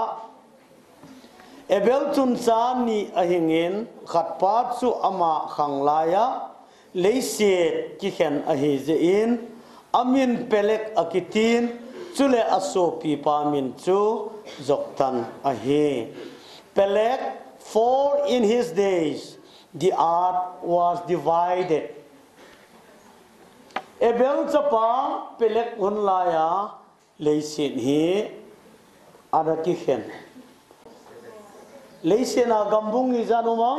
ebel chun cha ni a hingin khat pa chu ama khang la ya leise ki khen a hi ze in amin pelek akitin chule aso pi pa min chu zoktan a hi pelek for in his days the earth was divided ebel chapa pelek hun la ya leise hi ada ki khen leise na gambung i januma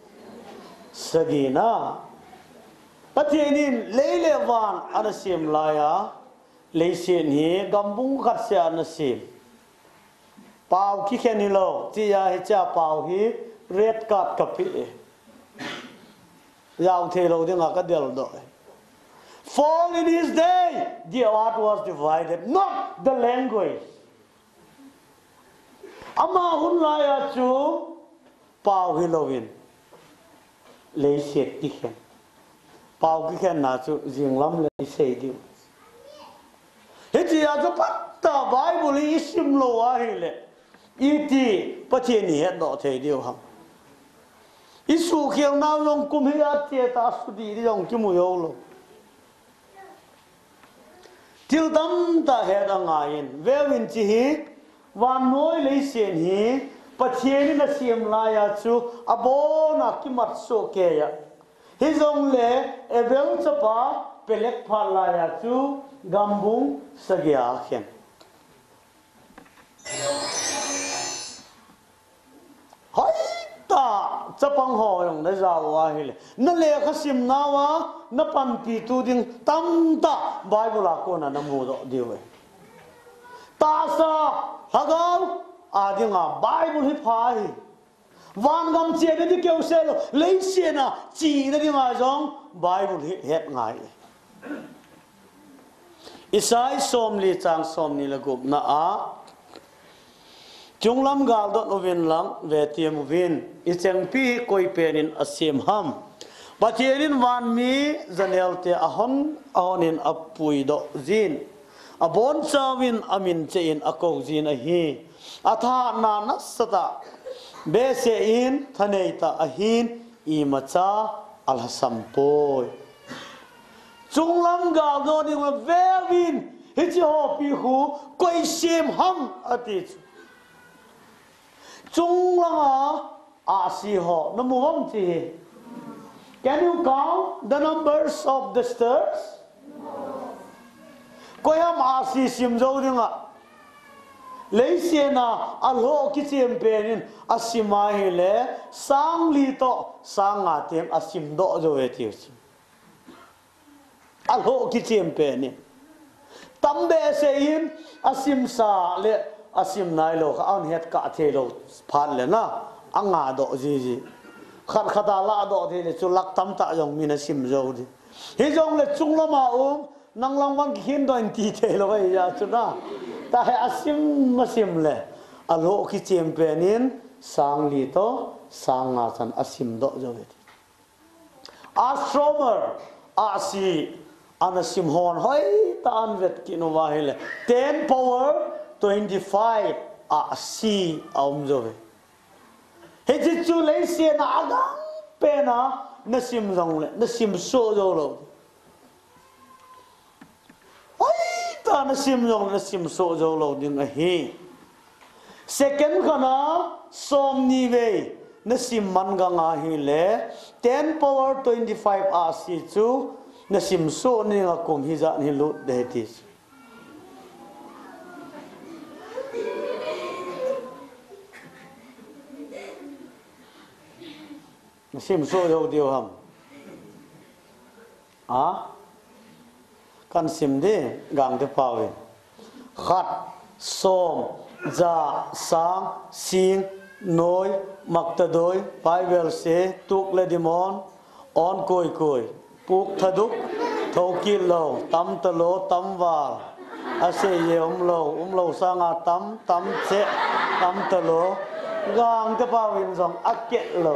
sagina pathianin leile wan anasim laya leisen hi gambung khatsia anasim pau ki khenilo tia he cha pau hi red card kapi yaw thelo dinga ka del do fall in his day the earth was divided not the language ama hun laya chu pau hi lovin leise ki khen pau ki khen na chu jinglam le sei di he chi ya chu patta bible isim lo a hi le iti pathian ni het do thei diu ham isu khiang na long kum hi a che ta su di ri jong chu mu yo lo til dam ta he da ngain vewin chi hi wan noi le sen hi pathian na sim la ya chu abona ki mat so ke ya hizong le ebel chapa pelek phala ya chu gambung sagya khen hai ta chapang ho yong na zawa hile na le khasim na wa na pan pi tu ding tam ta bible ko na mu do diwe ta sa hagaw adinga bible hi phai van gam che de keu se lo leise na chi na di ma jong bible het ngai isai som li chang som ni la gup na a chunglam gal do novin lang ve tiam vin icheng pi koi penin asim ham patienin van mi zanel te ahonin apui do zin abon chawin amin chein akok zin a hi atha na nasata bese in thaneita ahin imacha alhasampoi chunglam gal do ni ma vervin hichi ho pi hu koi sim ham ati chunglam a si ho namuam ti can you count the numbers of the stars koi ham a si sim zo dinga leisena alho kichim penin asima hele sangli to sanga tem asim do jo eti alho kichim penin tambe sein asim sa le asim nai lo an het ka the lo phan le na anga do ji khat khata la do the le chu lak tam ta jong min asim zo di hi jong le chung lo ma nang lang wang khin do in ti the lo ya chu na ta hai asim le alo ki champion in sang li to sang nga chan asim do zo astronomer asi anasim hon hoi ta an vet ki no wa hele 10 power 25 asi aum zo he ji chu le se na agang pe na nasim jong le nasim so zo lo hoi ta nasim jong nasim so zo lo ding a he second khana som ni ve nasim man ga nga hi le 10 power 25 asi chu nasim so ni nga kum hi za ni lu de tis nasim so yo dio ham kan sim de gang de pawe khat som za sang sing noi makta doi bible se tuk le dimon on koi koi puk thaduk thoki lo tam ta lo tam wal ase ye lo sanga tam che tam ta lo gang te pa win jong aket lo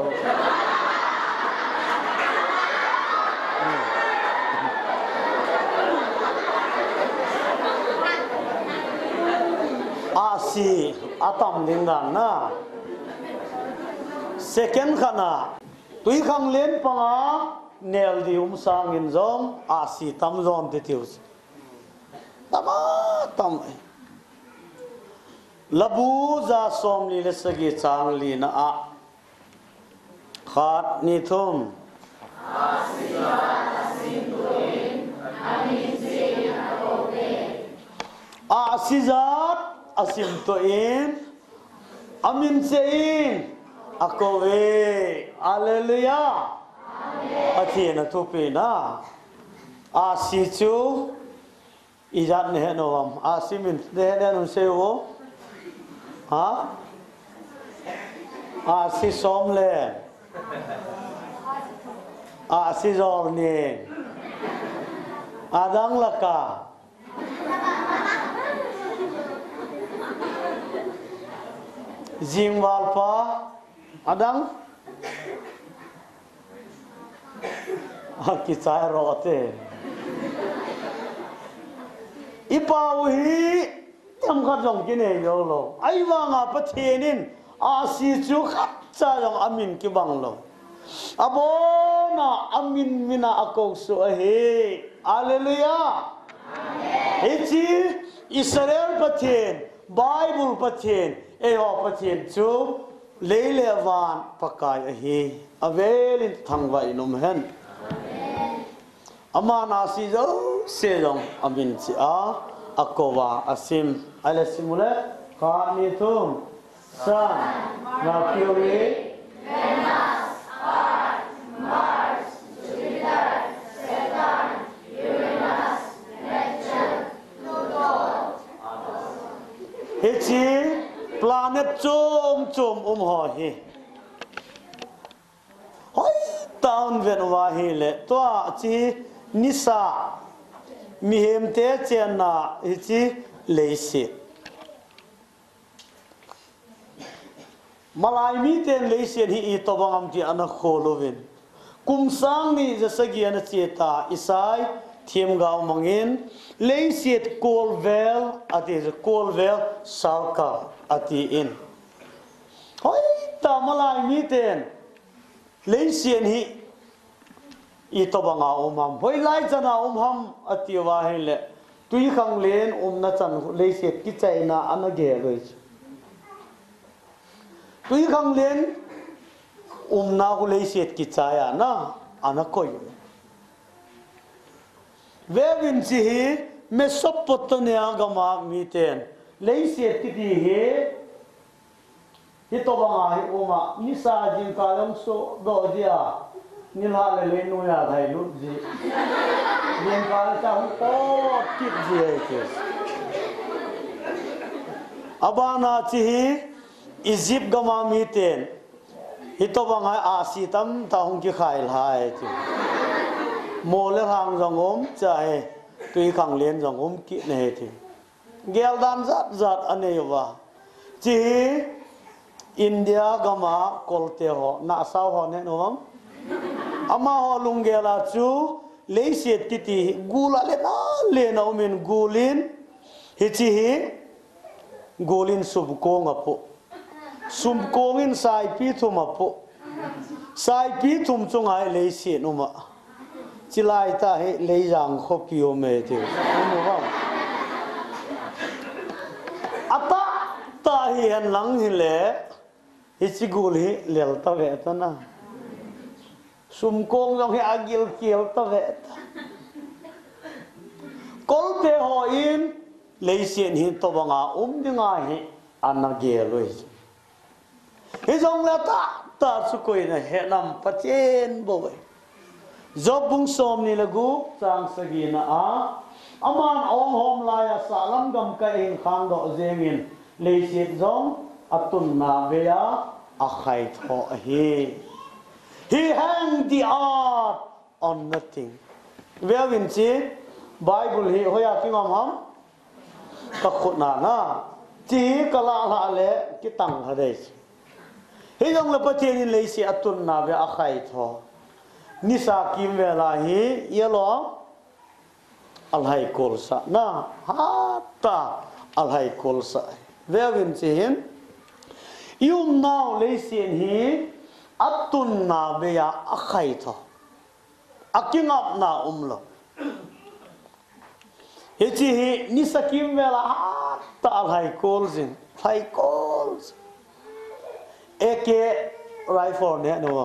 asi atam dingdan na second khana tui khang len panga nel di sang in zong asi tam zon te tius tam labu za som li le sagi chang li na a khat ni thum asi asim tuin amin se na obe asizat asim tuin amin sein akowe hallelujah amen na tupi na asichu izat ne no am asimin de no sewo asi somle asi zorni adang laka Zingwalpa adang kisah rote ipawi tam khatong kine yo lo ai wanga pathenin asi chu khatcha jong amin ki banglo abona amin mina akok so he hallelujah amen echi israel pathen bible pathen eho pathen chu leilewan pakai hi avelin thangwa inum hen amana si zo se jong amin si a akowa asim ale simule kani thum san mercury venus earth mars jupiter saturn uranus neptune pluto hichi planet chom ho hi hoi town ven wa hi le to chi nisa mihem te chena hichi leisi malai mi ten leisi hi I to bangam ti ana kholovin kumsang ni jasagi ana cheta isai thim gaw mangin leisi kolvel ati kolvel salka ati in hoi ta malai mi ten leisi hi ito banga umam hoi lai chana umham atiwa hele tui khang len na chan leiset ki chaina anage roi tui khang len na hu leiset ki chaya na anakoi vevin chi hi me sopotone agama miten leiset ki di he ito banga hi uma nisa jin kalam so do dia nila le no ya dai lu ji yen ka cha hu ko kit ji ai ke abana chi Egypt gama mi ten hitobangai asitam ta hong ki khai lai chu mole hang jongom chae tui khang len jongom ki ne thi gel dan zat zat anewa chi India gama kolte ho na sao ho ne no ama ho lungela chu leiset titi gula le na umin gulin hichi hi gulin subko ngapo sumkongin sai pi thum apo sai pi thum chungai leisi numa chilai ta he leijang khopio me the no ata ta hi han lang hi le hichigul hi lel ta ve ta na sumkong jong hi agil kiel ta ve ta kolte ho in leisen hi to banga dinga hi anage loi hi jong la ta su koi na he nam pachen bo Zobung som ni lagu sang sagina a aman ong hom la ya salam gam ka in khang do zengin leisit zong atun na beya akhai tho he hang the art on nothing where win chi Bible hi hoya ki ngam ham ka khut na chi kala la le ki tang ha de hi jong la pachen leisi atun na be akhai tho nisa kim vela hi yelo alhai kolsa na hata alhai kolsa vevin chin yum now leisen hi atun na beya akhai tho akingap na umlo hichi hi nisa kim vela hata alhai kolsin hai kols eke rifle ne no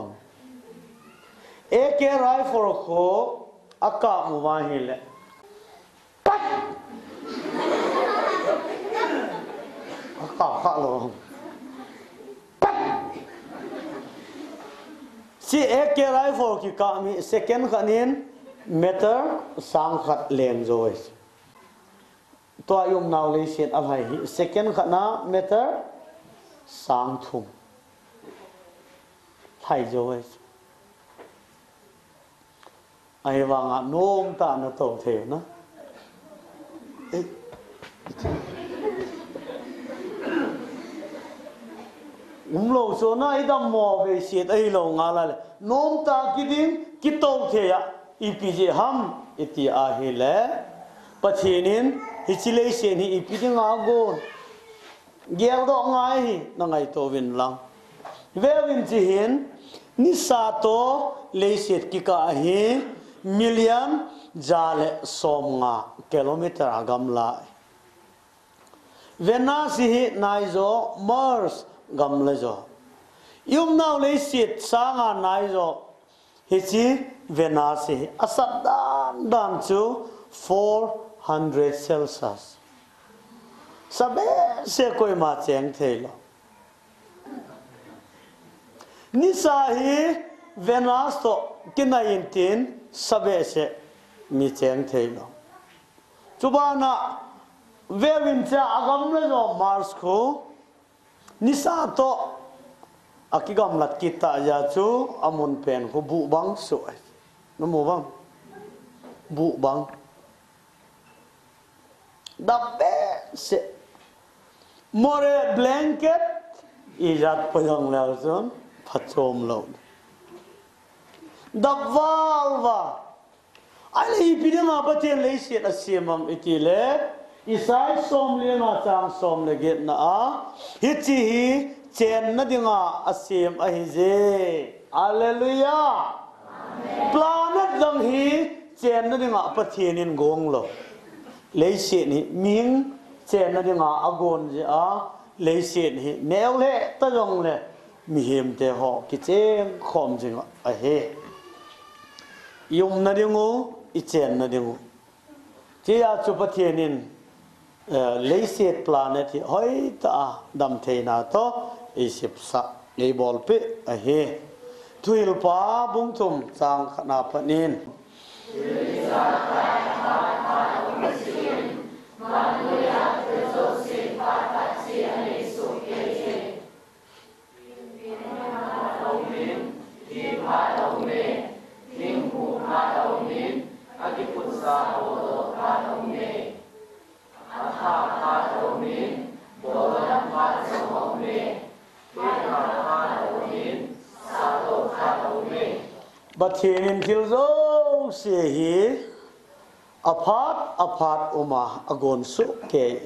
eke rifle ko aka mubahile aka lo si eke rifle ki ka mi second khanin meter sang khat leng rồi to yum naw le set alhai second khana meter sang thum thai rồi ai vanga nom ta na to the na lo so na idam mo ve set ai lo nga la nom ta kidin ki to the ya ipj ham iti a he le pathinin hichile se ni ipj nga go gel do ngai hi na ngai to win lang ve win chi hin ni sa to le set ki ka hi million jale somnga kilometer agamla venasi naizo mars gamlejo yum now le sit sanga naizo hichi venasi asadan dan chu 400 celsius sabe se koi ma cheng thelo nisa hi venas to kinaintin sabe se mi cheng thelo chubana vevin cha agam le jo mars ko nisa to akigam lat kita ja chu amun pen ko bu bang so no mo bang bu bang da pe se more blanket ijat payong la zon phachom lo da valva ai pidema paten le set asemam itile isai som le na chang som le get na a hichi hi chen na dinga asem a hi je hallelujah amen planet dang hi chen na dinga pathenin gong lo le set ni ming chen na dinga agon je a le set hi neu le ta jong le mi hem te ho ki cheng khom jing a he yum na dingu i chen na dingu chi ya chu pathenin leiset planet hi hoi ta dam theina to isip sa le bol pe a he thuil pa bung thum chang khana phanin Manuya Thiên in thil zo se hi aphat oma agon su ke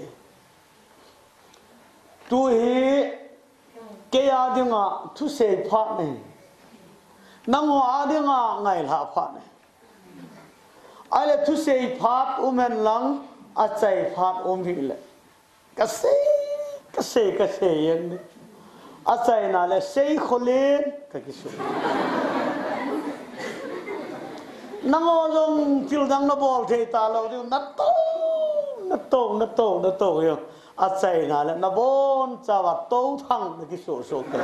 tu hi ke ya dinga thu se phat ne nang wa dinga ngai la phat ne ai le thu se phat umen lang a chai phat hi le ka se yen a chai na le sei kholen ka ki su nango jong til dang na bol the ta lo di na to yo a chai na le na bon cha wa to thang ki so ka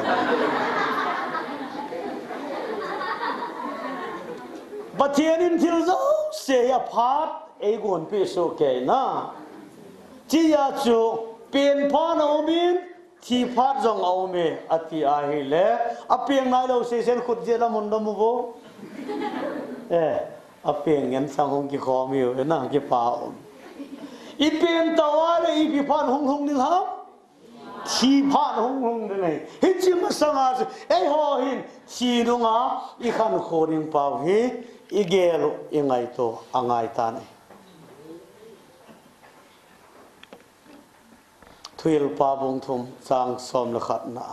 ba thiên in til zo se ya phat e gon pe so ke na chi ya chu pen pha no min thi phat jong au me ati a hi le a peng na lo se sen khut je la mon do mu bo a peng yan sang hong ki kho mi na ki pa om i pen tawa le i pi phan hong ni ha thi phan hong de nei hi chi ma sang a e ho hin chi nu nga i khan kho ring pa hi i gelo i ngai to angai ta nei thuil pa bong thum sang som la khat na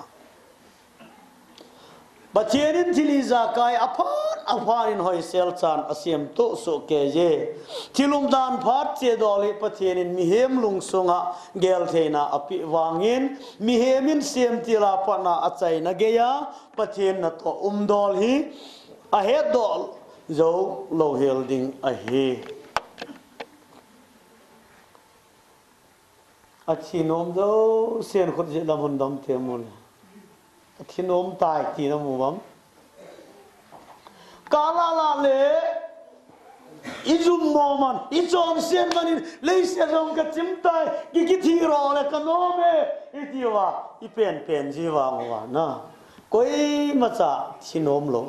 ba thiên thili za kai aphan in hoi sel chan asiam to so ke je thilum dan phat che dol hi pathian in mi hem lung songa gel theina api wangin mi hemin sem tira pana achai na ge ya pathian na to dol hi a he dol zo lo helding a he a chinom do sen khut je lam hon dam the mun thinom tai ti na mu bam kala la le izum moman izom sen manin le se rong ka chim tai ki thi ro le ka no me itiwa I pen ji wa wa na koi ma cha thinom lo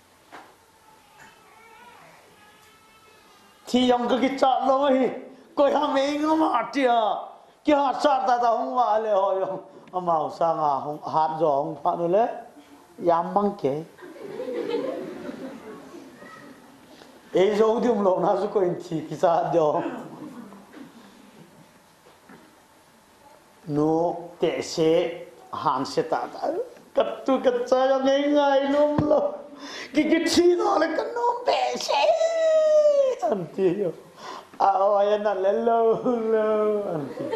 thi yong ka ki cha lo hi koi ha me ngama tia ki ha sa ta hong wa le ho yo amao sang a hong hat zo hong pha no le yam bang ke e zo dium lo na su ko in thi ki sa do no te se han se ta kat tu kat cha ngai lum lo ki thi no le kan no pe se an ti yo a o ya na le lo an ti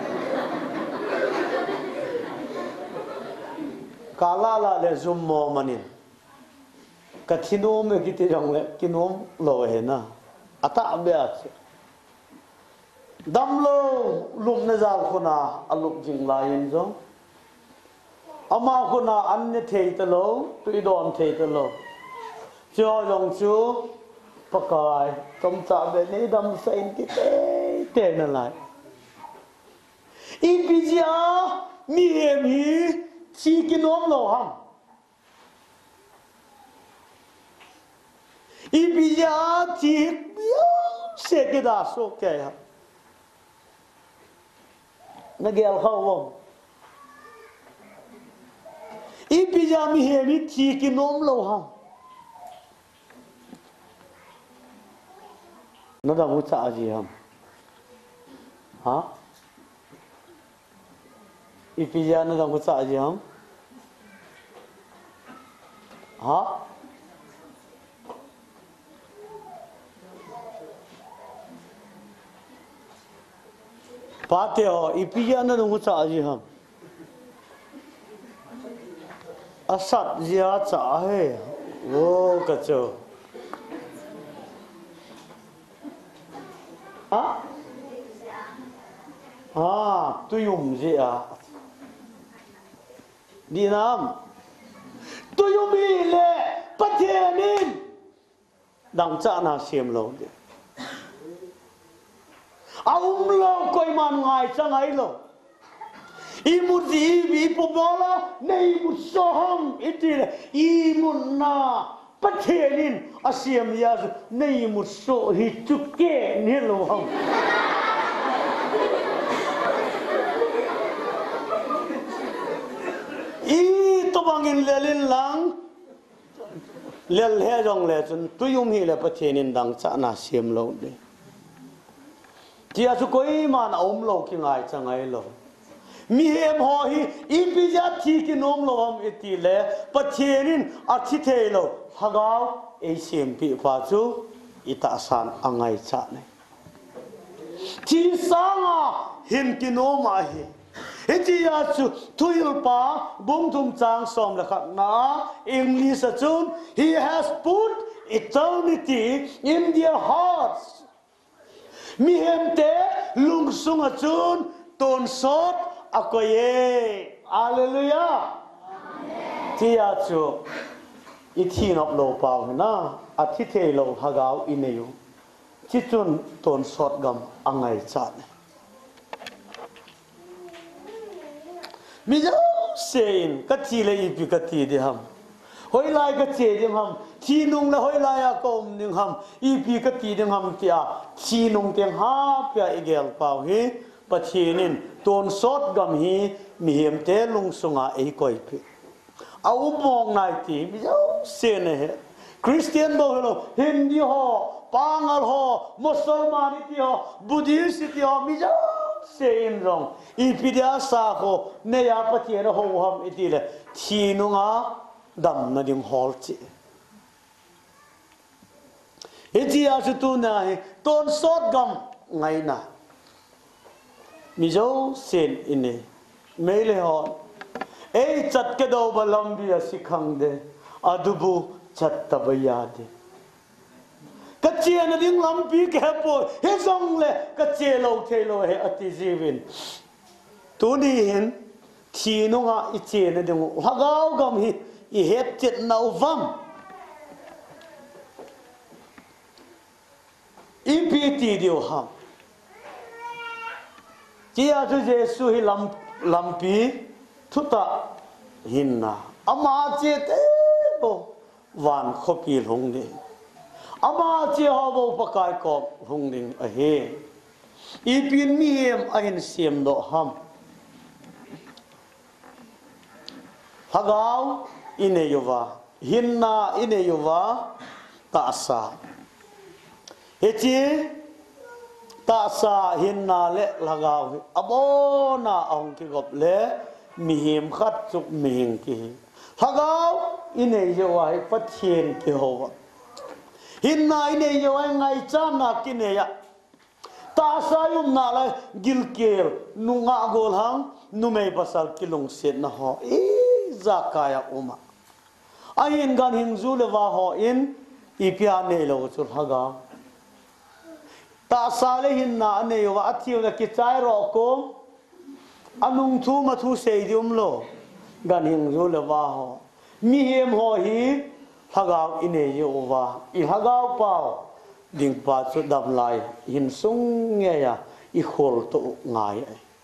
kala la le zum mo manin kathinom ki ti jong le kinom lo he na ata bya che dam lo lum na zal khona alup jing la yin zo ama khona an ne thei ta lo tu don thei ta lo cho jong chu pakai tom cha be ni dam sein ki te na lai I pizia mi em hi chi ki nom lo ham I pizia chi se ke da so ke ha na gel khaw wo I pizia mi he mi chi ki nom lo ham na da mu cha ji ham ha I pizia na da mu cha ji ham ha pateo I pizia na da mu cha ji ham asat zia cha he wo ka cho tu yum gì à đi nam tu yum đi le bắt thiên in đằng cha na xiêm lâu đi lâu coi man ngài sang ấy lâu imut gì bị phụ bó la này imut soham ít là imut na bắt thiên in à xiêm ya này imut so hít chút kê nè lâu không I to bangin lelin lang lel he rong le chun tuyum hi le pathian in dang cha na siam lo de tia chu koi man om lo ki ngai changai lo mi hem ho hi ipija thi ki nom lo am eti le pathian in athi the lo hagaw e siam pi pa chu ita san angai cha ne thi sanga hin ki nom a hi Etiya chu tuil pa bung tum chang som la khat na English chun he has put eternity in their hearts mi hem te lung sung chun ton sot akoye hallelujah tia chu ithi nop lo pa na athi the lo hagaw ineyu chi chun ton sot gam angai cha ne mi jo sein ka chi le i pi ka ti de ham hoi lai ka che de ham chi nung la hoi lai a kom ning ham i pi ka ti de ham tia chi nung teng ha pya igel pau hi pathinin ton sot gam hi mi hem te lung sunga ei koi pi au mong nai ti mi jo se ne he Christian bo lo Hindi ho pangal ho Musliman ti ho Buddhist ti ho mi jo sein rong ipidia sa ko ne ya pathian ho ham itile thinunga dam na ding hol chi etia su tu na he ton sot gam ngai na mi jo sen ine mele ho ei chat ke do balam bi asikhang de adubu chat tabaya de kachia na ding lampi ke po he zong le kachia lo thelo he ati jivin tu ni hin thi no nga iche na ding hagaw gam hi I het chet nau vam ipt dio ham chia tu jesu hi lampi thuta hinna ama che te bo wan khopi long de ama che ho bo pakai ko hung ding a he ipin mi hem a hin siam do ham hagaw ine yuwa hinna ine yuwa ta sa hechi ta sa hinna le lagaw abona ong ki gop le mi hem khat chuk ming ki hagaw ine yuwa pathian ki ho hinna ine yuwa ngai cham na kineya ta sa yum na la gilkel nunga gol hang numei pasal kilung set na ho zakaya uma ayin gan hingzu le wa ho in ipia ne lo chul haga ta sa le hinna ne wa athiu na ki chai ro ko anung thu ma thu sei dium lo gan hingzu le wa ho mi hem ho hi haga ine yo wa I haga pao ding pa chu dam lai hin sung nge ya I khol to ngai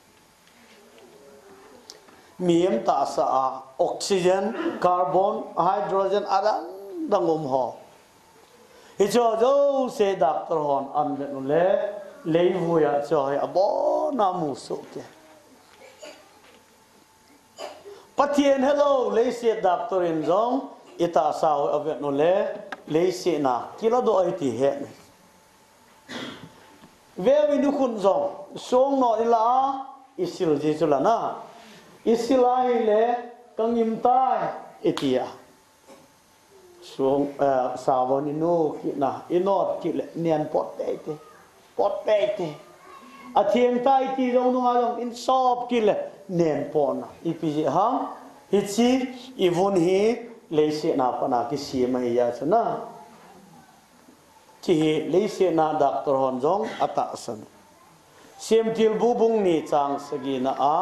miem ta sa oxygen carbon hydrogen adam dangum ho hi cho jo se doctor hon an le leivuya cho hai abo na mu so ke pathian hello le se doctor in jong ita sa avet no le se na kila do ai ti he ve wi nu khun jong song no ila isil ji chula na isilai le kangim tai etia song sawoni no ki na inot ki le nian pot te athieng tai ti jong nu long in sop ki le nen pon ipiji ham hichi ivon hi leise na pana ki si mai ya chana ki leise na doctor hon jong ata san sem til bu bung ni chang sagina a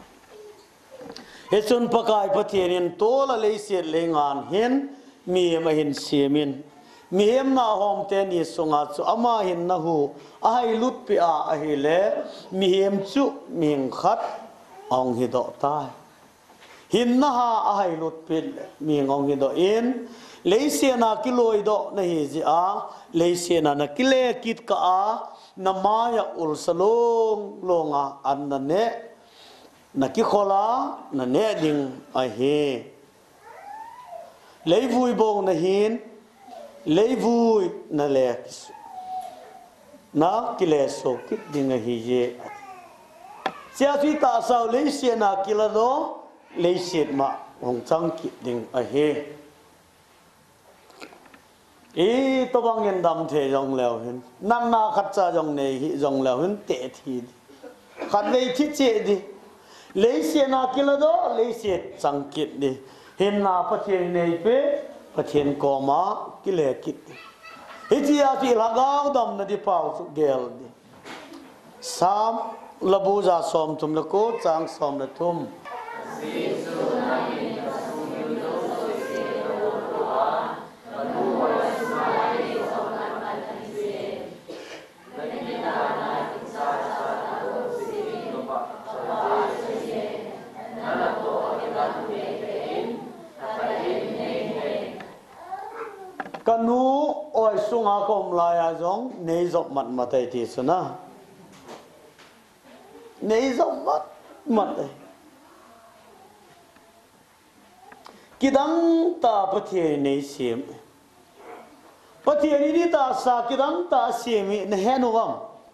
hechun pakai pathianin tola leise lengan hin mi ma hin simin mi hem na hom te ni sunga chu ama hin na hu ai lut pi a hi le mi hem chu ming khat ong hi do ta hin na ha ai lut pi mi ngong hi do in leise na kiloi do na hi ji a leise na kile kit ka a na maya ul salong longa an na ne na ki khola na ne ding a he leivui bo na hin lấy vui na lệ na kile so kit ding hi je chia suy ta sao lấy xe na kila đó lấy xe mà hồng trăng kit ding a he ý tôi bằng nhân đam thế dòng lèo hin năm na khát cha dòng này hi dòng lèo hin tệ thì khát lấy thích chế đi lấy xe na kila đó lấy xe trăng kit đi hin na phát hiện này pe phát hiện có mà kile kit hi chia suy là gạo đam na đi pau su gel đi sam labu za som tum la ko chang som la tum kanu oi sunga kom laya jong nei zop mat matai ti suna nei zop mat ai kidang ta pathe nei sim pathe ni di ta sa kidang ta sim ne henuwam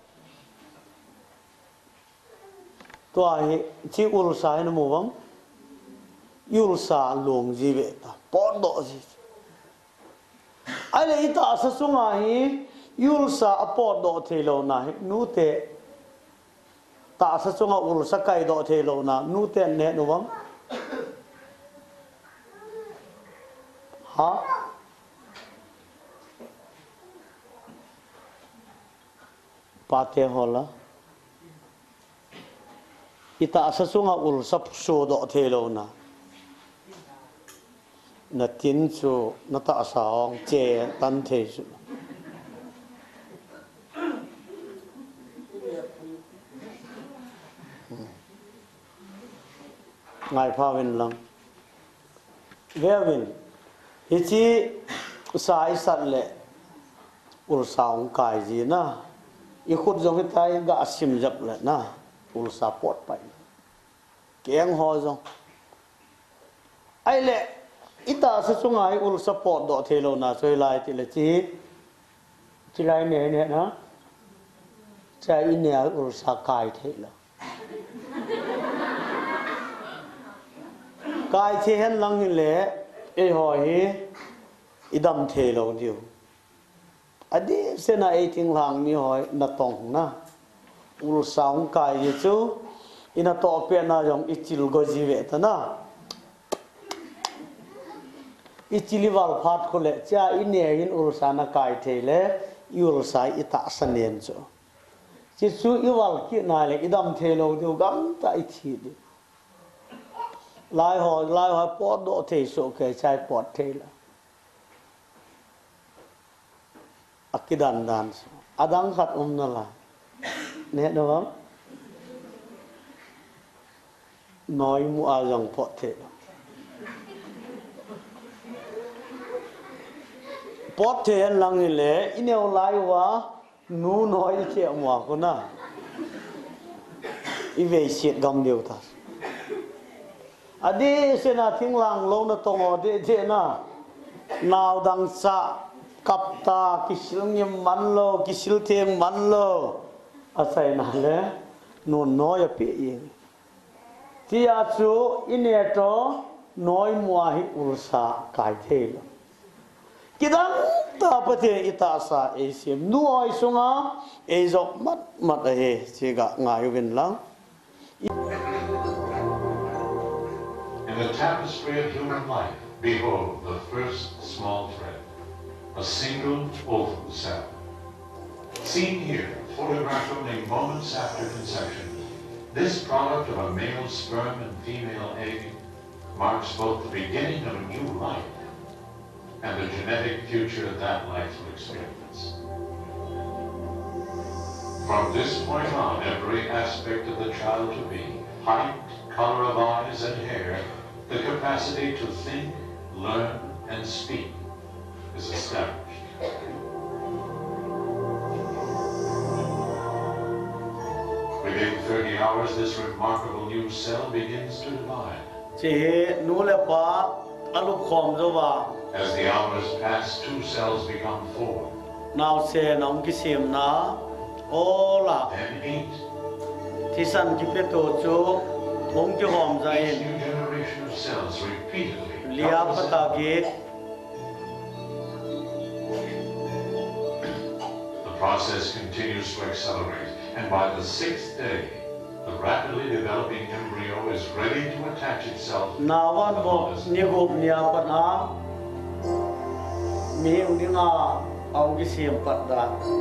to ai chi ul sa ne muwam yul sa long ji ve ta pon do ji ai le ita sa sunga hi yul sa apot do thelo na hi nu te ta sa sunga ul sa kai do thelo na nu te ne no wam ha pa te hola ita sa sunga ul sa so do thelo na tin chu na ta saong che tan the su ngai pha win lang vewin hi chi sai sat le ul saong kai ji na i khut jong tai ga sim jap le na ul sa pot pai keng ho jong ai le ita sa sungai ul support do thelo na soi lai ti le chi lai ne na chai in ne ul sa kai thela kai the hen lang hin le e ho hi idam thelo diu adi se na e ting lang mi hoi na tong na ul saung kai ye chu ina to pe na yong ichil go ji ve ta na ichiliwal phat ko le cha ine hin ursana kai thele yul sai ita sanen cho chi chu iwal ki na le idam thelo du gam ta I thi di lai ho pot do the so ke chai pot thela akidan dan adang khat na la ne no bang noi mu a jong pot thela pot the lang le ineu lai wa nu noi che mo ko na I ve siet gam deu ta adi se na thing lang lo na tong o de na naw dang sa kap ta kisil ngim man lo kisil theng man lo asai na le no noi a pe yin ti a chu ine to noi mo hi ursa kai the lo kidang ta pathe ita sa e sim nu oi sunga e jok mat he chiga ngai win lang In the tapestry of human life, behold the first small thread, a single ovum cell. Seen here, photographed only moments after conception, this product of a male sperm and female egg marks both the beginning of a new life and the genetic future that life will experience. From this point on, every aspect of the child to be, height, color of eyes and hair, the capacity to think, learn, and speak is established. Within 30 hours, this remarkable new cell begins to divide. che nu le pa alup khom zo wa As the hours pass, 2 cells become 4, now se nong ki sim na ola then 8. thisan ki pe to chu ong ki hom za Each in new generation of cells repeatedly lia doubles pata gi The process continues to accelerate, and by the 6th day, the rapidly developing embryo is ready to attach itself to na wan the bo mother's ni gup nia pat na mi ung ni nga ong ki sim pat da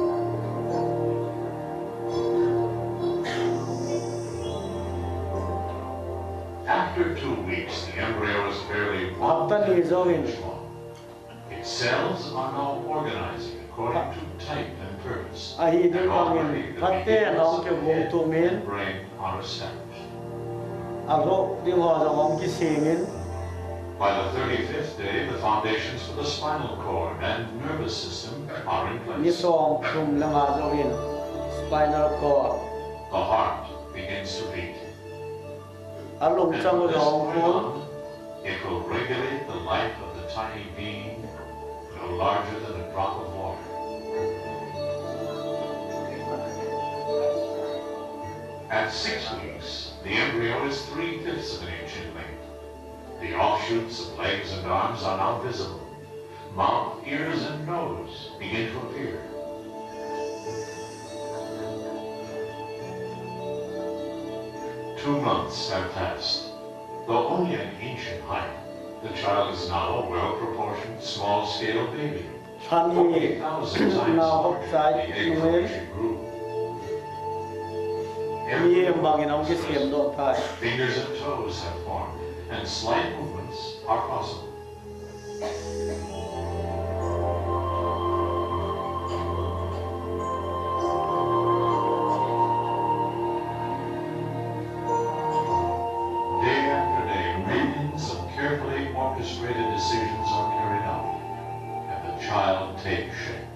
After 2 weeks, the embryo is barely 1 After the inch zoning. long. Its cells are now organizing according to type and purpose. a hi And ding already bangin the patte beginnings nong of ke bung head tu min and brain are established. a ro ding ho zo ong ki simin By the 35th day, the foundations for the spinal cord and nervous system are in ni place. song thum la nga zo in spinal cord The heart begins to beat. alung And chang from this zo ong point ku on, it will regulate the life of the tiny being, no larger than a drop of water. At 6 weeks, the embryo is 3/5 of an inch in length. The offshoots of legs and arms are now visible. Mouth, ears, and nose begin to appear. Two months have passed. Though only an inch in height, the child is now a well-proportioned, small-scale baby. ท่านนี่ 40,000 times นาหก larger ใจ than the egg นู from เอง which it grew. มีเอ็มบางน้องที่เสียมโดนไทย Fingers and toes have formed, and slight movements are possible. Day after day, millions of carefully orchestrated decisions are carried out, and the child takes shape.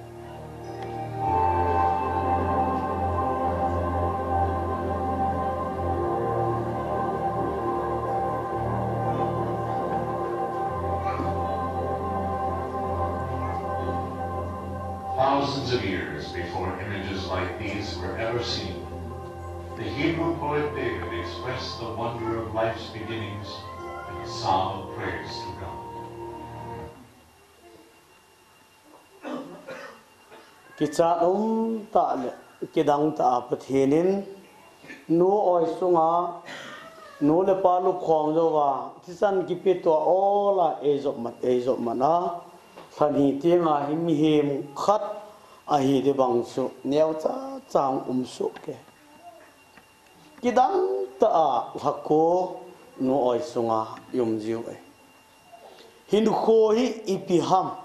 Thousands of years before images like these were ever seen, the Hebrew poet David expressed the wonder of life's beginnings in a psalm of praise to God. กิจาตาเลกิดังตาประเทนินนูออยสุงานูเลปาลุคองโจวาที่สันกิปิตัวโอลาเอจบมันนะทันทีที่งาหิมหิมขัดอาหิดบังสุเนียวจ้าจางสุเกกิดังตาหักโคนูออยสุงายุมจิวเอหินโคฮิอิปิฮัม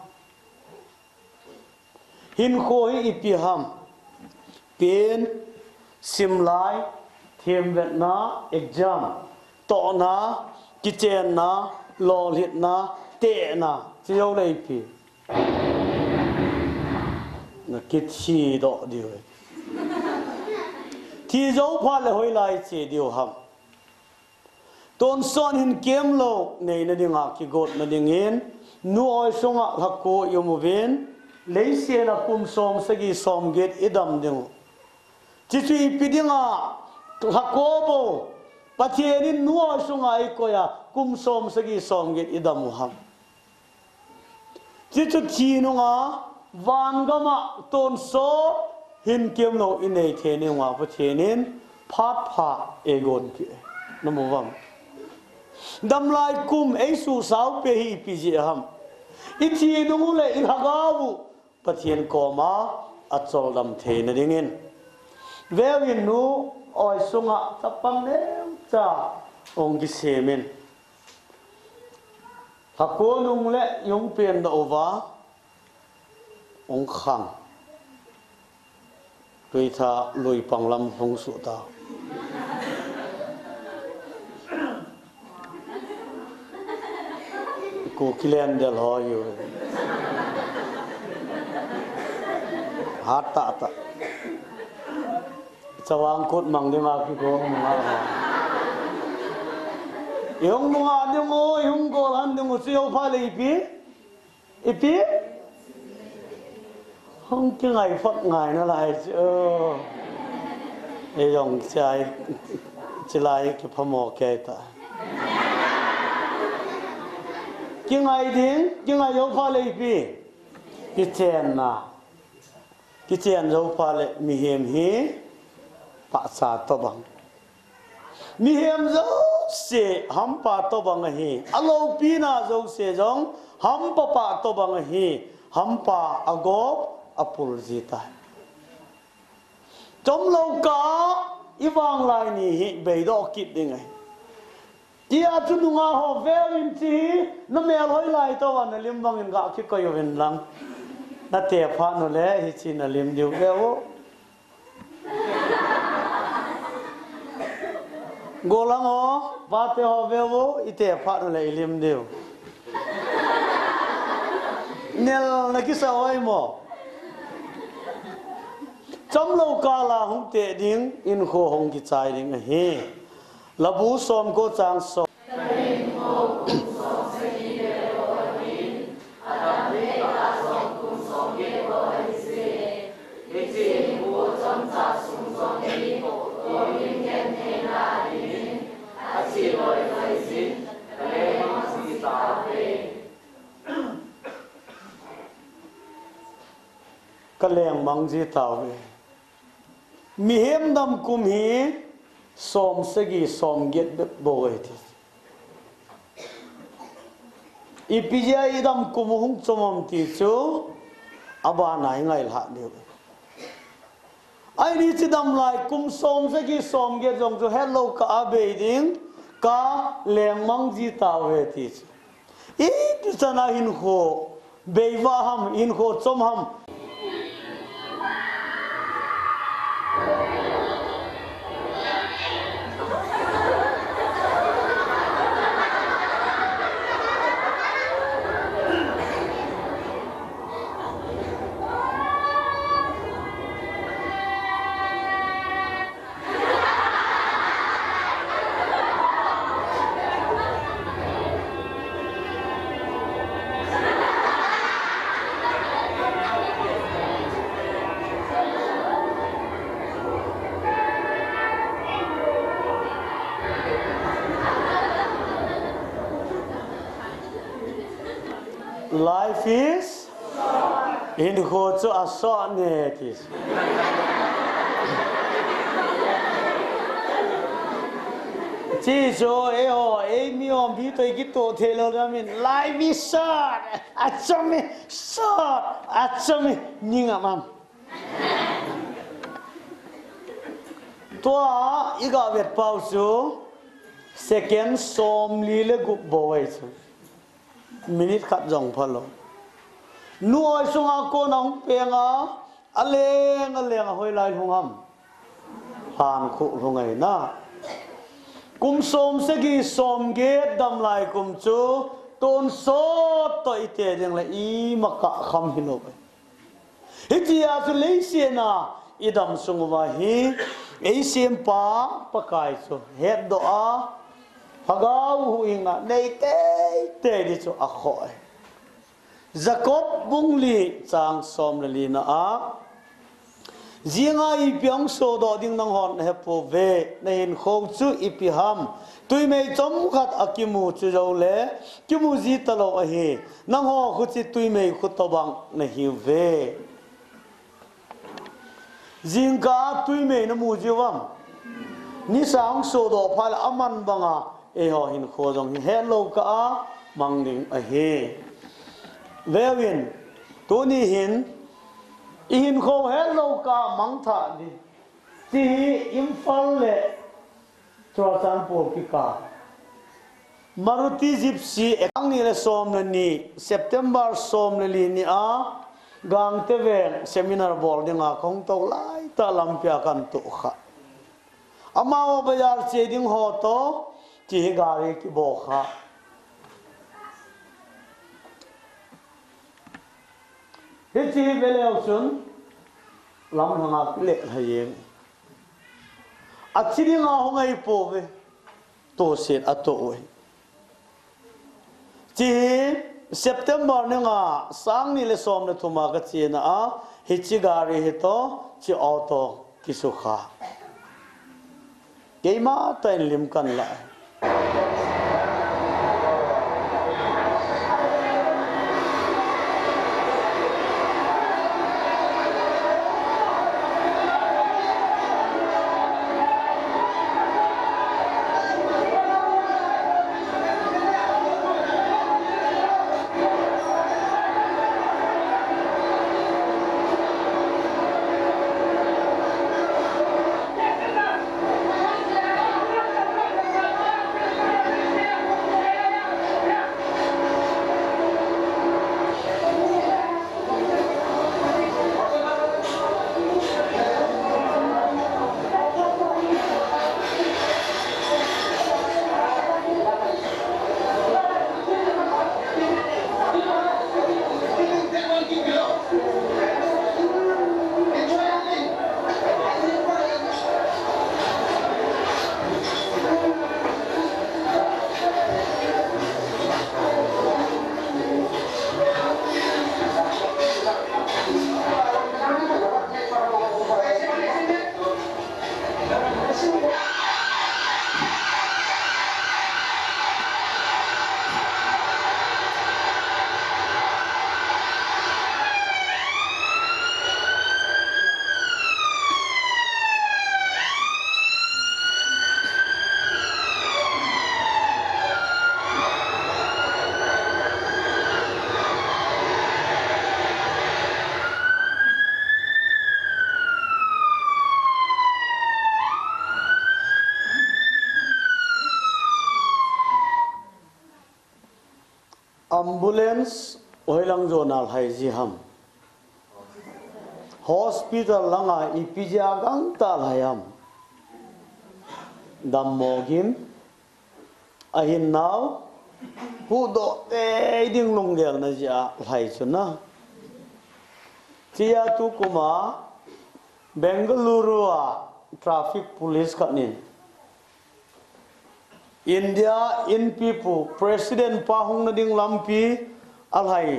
หินโคฮิอิปิฮัมเป็นซิมไลเทียมเวทนาเอกจัมต่อนากิเจนนาลอลิดนาเตนาเจียวเลยพี่นักกิจชีดอกเดียวที่เจ้าพาเลยหอยไล่เสียเดียวครับตอนสอนหินเกมโลกในนั่นยังอากิกดนั่นยังเห็นนัวสงะหักโกยมเวนเลยเสียนักกุมสมสกีสมเกตอิดำเดียวที่สุดปีนี้หักโกโบปัจเจนินนัวสงะอีกอยากุมสมสกีสมเกตอิดำครับที่สุดทีนุงวันก็มาตอนโซหินเกมโลกอินในเทนิงว่าปัจเจนินพัดผ่าเอโกนพี่น้ำมันดำลายกุมเอสูสาวเปฮีปีเจฮัมอิทีนุงเลยอิลฮากาบุปะเทียนกอมาอัจฉริยะเทนดิ่งเงินเววินนูออยสุงะทับปังเนมจ้าองกิเซมินฮักโกนุงเลยยงเปลี่ยนดอกว่าองขังด้วยท่าลุยปังลำหงสุตากูคิเลนเดลหออยู่ฮัตตาตาสว่างกุดมังดีมากที่กูมึงมา yung nunga ni mo yung golan ni mo siyo pala ipi không cái ngày phật ngày nó lại yung chạy chỉ lại cái phàm mồ kẹt ta cái ngày đến cái ngày yung pala ipi cái chen na cái chen yung pala mi hem hi pa sa to bang mi hem zo se ham pa to bang hi alo pina zo se jong ham pa to bang hi ham pa ago apul zita trong lâu cả iwang lai ni hi be do kit ding ai tia chu nunga ho verin chi na mel hoi lai to wan lim bang in ga ki ko yo ven lang na te pha no le hi chi na lim diu veo golang ho ba te ho veo ite pha no le lim diu nel na ki sa oi mo trong lâu cả là không tệ điên in khô hồng cái trái điên he là bố xóm cô trang xóm cái leng mang gì tao về mi hem dam kum hi som segi som get boy thi ipija idam kum hung chomam ti chu aba nai ngai la de ai ri chidam lai kum som segi som get jong chu hello ka abe ding ka leng mang ji taw he ti e ti sana hin kho beiwa ham in kho chom ham life is in kho chu a so ne ti chi cho e ho e mi om bi to ki to the lo da min life is short a chome short a chome ninga mam to iga vet pau chu second som li le gu boy chu minute khát dòng phalo nuôi sung a cô nong penga aleng hoi lai hong ham han khu hong ai na kum som se gi som ge dam lai kum chu ton so to ite ding la i maka kham hilo hi tia chu le se na idam sung wa hi ei sem pa pakai chu het do a hagaw huinga nei te di chu a khoi Jacob bungli chang som li na a zinga i pyang so do ding nang hon he po ve nei khong chu ipiham tui mei chom khat akimu chu zo le kimu ji talo a hi nang ho khu chi tui mei khu to bang na hi ve zinga tui mei na mu ji wam ni sang so do phal aman banga e ho hin kho jong hello ka mang ding a he vewin tu ni hin in kho hello ka mang tha ni ti imphal le trosan po ki ka maruti gypsy ang ni le som na ni september som na li ni a gang te ve seminar bol ding a khong to lai ta lampia kan tu kha amao bazar che ding ho to chi gari ki bo kha he chi vele option lam hanga le hayeng achiri nga hongai po ve to set ato we chi September nga sang ni le som le thuma ka chi na a hi chi gari hi to chi auto kisukha keima ta lim kan la ambulance oilang zonal hai ji ham hospital langa ipija gang ta layam dam mogim ahin now hu do te ding longel na ja hai chuna chia tu kuma Bengaluru traffic police kanin India in people President Pahung Nading Lampi alhai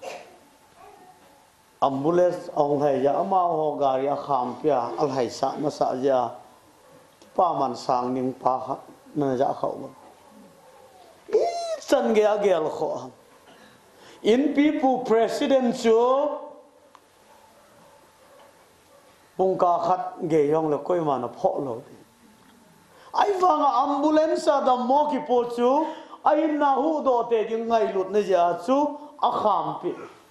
ambulance ong hai ya ama ho gari a kham pia alhai sa ma sa ja pa man sang ning pa na ja khau I san ge agel kho in people President chu bung ka khat ge yong le koi ma na pho lo ai vanga ambulance da mo ki po chu ai na hu do te ding ngai lut na ja chu a kham pi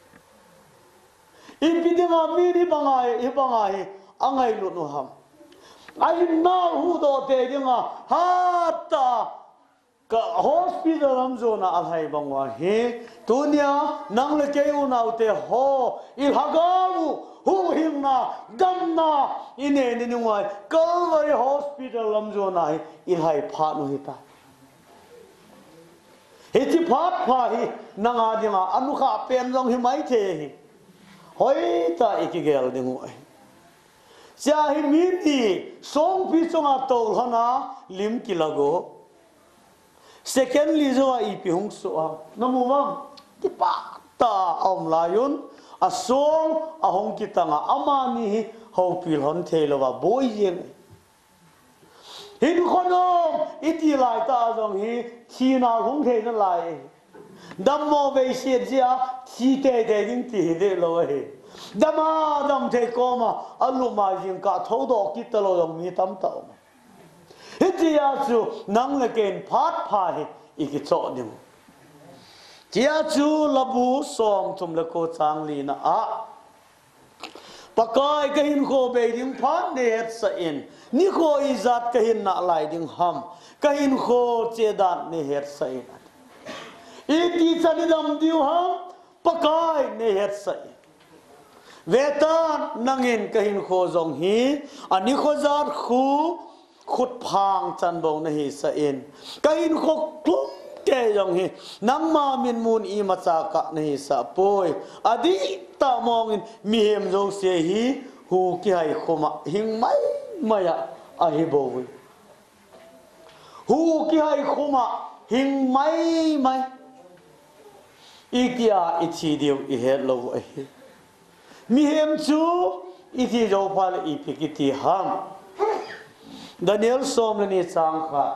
in pi de ma mi ni bangai angai lut no ham ai na hu do te ding a ha ta ka hospital am zona al hai bangwa he tunia nang le ke u nau te ho il hagamu hu him na gam na ine ni ngoi Calvary hospital lam zona il hai pha no hi ta he ti phat pha hi nanga dinga anu kha pen long hi mai the hi hoi ta ikigel ding ngoi sia hi mi ni song pi songa tol hana lim kilago secondly zo I pi hung so namu wang ti pa ta om layun a song a hong kitanga amani ho pil hon thelo wa boy yen hin khonom iti lai ta jong hi china hung the na lai dam mo ve sie jia chi te de ding ti de lo he dama dam the ko ma alu ma jing ka tho do ki ta lo yong mi tam ta Hitia chu nang le ken phat pha hi iki cho nim chia chu labu som tum le ko chang li na a pakai ka hin kho be ding phat ne het sa in ni kho izat ka hin na lai ding ham ka hin kho che dan ne het sa in iti chani dam diu ham pakai ne het sa in vetan nangin ka hin kho jong hi ani kho zat khu khut phang chan bong na hi sa in kain khok klum ke yong hi nang ma min mun I ma cha ka na hi sa poi adi ta mong in mi hem jong se hi hu ki hai khoma hing mai maya a hi bo wi hu ki hai khoma hing mai อีกอย่างอีทีเดียวอีเห็ดเราไอ้มีเห็นจูอีทีเราพาเลยอีพิกิตีห้ามดานิเอลสมนี่สังขา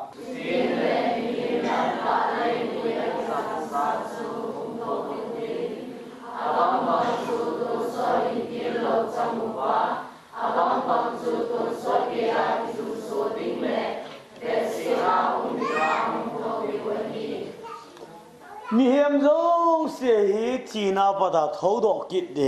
มีเห็นจงเสียเหตุจีน่าปะตาทอดอกกิดเด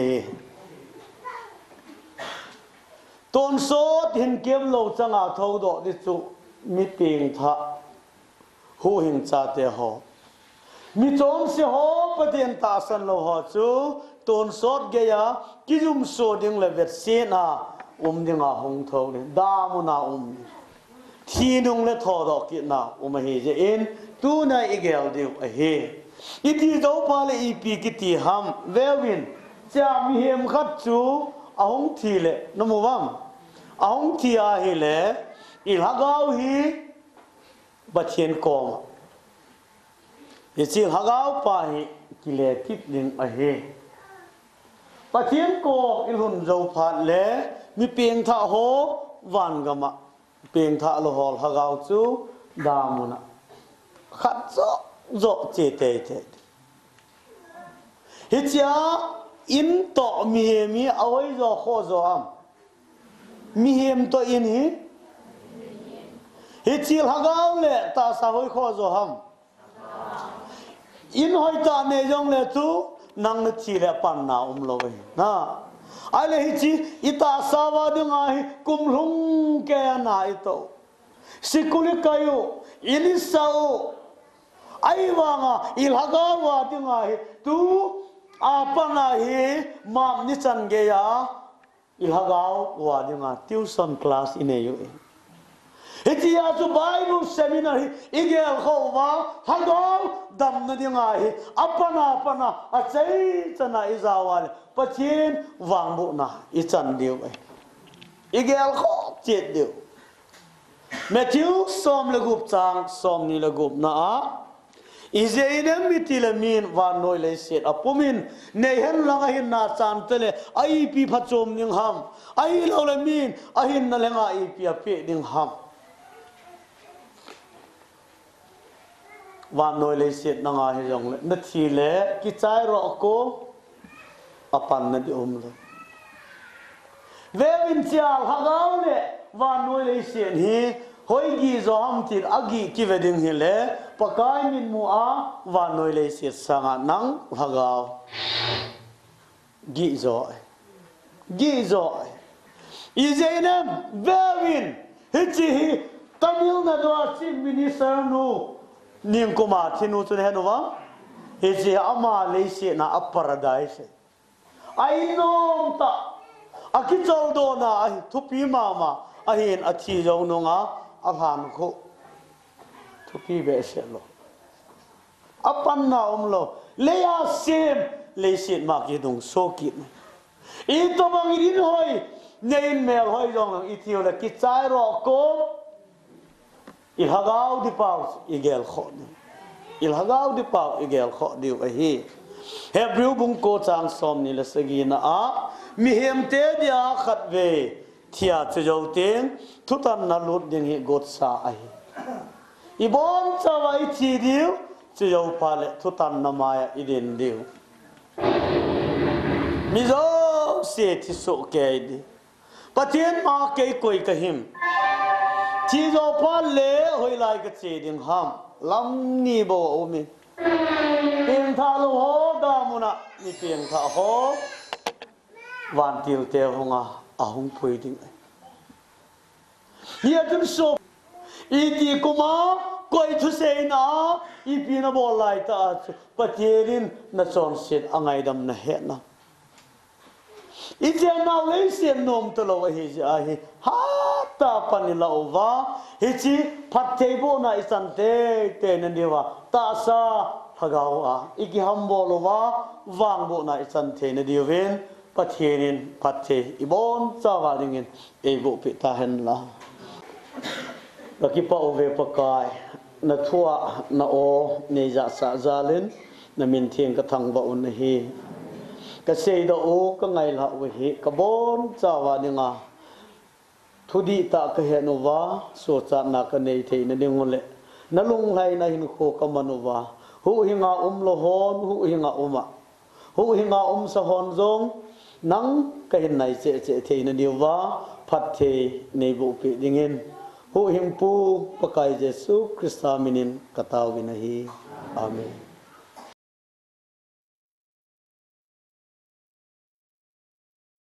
ต้นสดเห็นเก็บโลจังอาทอดอกดิจุมีเพียงท่าหูหิงจ่าเตะหอมีจงเสียหอประเด็นตาสันโลหอจูต้นสดเกียกิจุมโซดิงเลเวตเซน่าดิงอาหงทองเลยดามุนาทีนุ่งเลทอดอกกิดน่าเฮเจอินตูน่าอีเกลดิวเฮอีที่เจ้าพาเลยอีปีกิตีฮัมเววินจะมีเฮมขัดจูอาหงทีเลยน้ำมันอาหงทีอาเฮเลยอีหากาวฮีบัดเชียนกองอีสิหากาวไปกิเลสทิพย์ดึงอาเฮบัดเชียนกองอีหุ่นเจ้าพาเลยมีเพียงท่าโหวันกมาเพียงท่าโลหะหากาวจูดามุนะขัดโจเจเตเตฮิตยาอินโตมีเฮมีเอาไว้โจโคโจอัมมีเฮมโตอินฮิฮิตยิลฮักเอาเลตาสาวโคโจอัมอินหอยตาเนยองเลตูนังนทีเลปันนาโลเวนะไอเลฮิตอิตาสาวดึงไอกุมลุงแกนาอิโตสิกุลิกายุอินิสาวไอ้ว่างอ่ะอิลฮักเอาว่าดึงไอตูอาปันไอมามนิสันเกียอิลฮักเอาว่าดึงไอทิวสันคลาสอินเอยูฮิตยาจูไบเบิลเซมินารีอีเกลเขาว่าฮักเอาดำนั่นยังไงอาปันอาเจจันอิจาวาลปัจจินวางบุนะอิจันเดียวอีเกลเขาเจ็ดเดียวแมทธิวสอมเลกุบจางสอมนี่เลกุบนะอิเจอินมิติเลมินวานโนยเลเซตอปุมินเนเห็นลังหินนาจานเตเลไอปีพัชมนิงฮัมไอเลวเลมินไอหินนั่นเลงไอปีอเปนิงฮัมวานโนยเลเซตนังไอจงเลนัททีเลกิจายรอโกอปันนัดอุมเลเววินเชียลฮักเอาเลวานโนยเลเซตฮีหอยกีจอมติดอากีที่เวดิงฮิเลปากายมินมัววานโนยเลเสียสังนังฮักเอากีจอยอีเจนมเววินฮิจิฮิตามิลนาดูอาชิมินิสร์นูนิงกุมาทินูตุเนหนูวะฮิจิอามาเลเสียนาอัปปาราไดส์ไอ้น้องตาอากิจาวโดนาไอ้ทุพีมาไอ้เห็นอาทิจาวนงาอาพานคุทุพีเบสโลอาปันนาโลเลียเซมเลสิตมากิดงโซกินอีตัวบางอินหอยเนินเมลหอยจงอีทิวเลกิจายรอโกอิลฮากาวดิปาวอีเกลขอดอิลฮากาวดิปาวอีเกลขอดิวไอฮีเฮบริวบุงโกจางสอมนี่ละสกีนะมีเฮมเตเดียขัดเวที่อาจจะเอาเต็งทุตันนัลุดยังเหกดสาไออีบอมจะไว้ทีเดียวจะเอาพาเลทุตันนามายอีเดนเดียวมิโซเสียที่สุกเกยดีปะเทียนมาเกยกุยกะหิมที่เอาพาเลหอยลายกะเจดิงห้ามลำนี้บ่โอมิเพียงท่าโลโหดามุนะมีเพียงท่าโหวันที่เตะหงอาหงพุยดิ้งเนี่ยจุดสุดอีที่กุมาก้อยทุเสนาอีปีนบอลไลตาปะเทรินนัชอนเสียอังไงดำนะเห็นนะอีเจน่าเลยเสียนมตลอดเฮียฮีฮัตตาปนิลาอวาเฮียพัดเทโบนาอิสันเตนันเดียวตาซาฮักเอาอีกฮัมโบลวาวางโบนาอิสันเตนันเดียวเวนปัจเจนินปัจเจอีบอนจาวาดิงินเอบุปิตาเห็นละลักกี้ป้าโอเวปกายนัทว่านาโอเนจ่าสาจาลิน na min thieng ka thang ba un hi ka sei do o ka ngai la we hi ka bon chawa ninga thudi ta ka he no wa so cha na ka nei thei na ding le na lung lai na hin kho ka manu wa hu hinga lo hon hu hinga uma hu hinga sa hon zong nang ka hin nai che che thei na diwa phat the nei bu pi dingin hu him pu pakai Jesu Krista minin kataw ginahi amen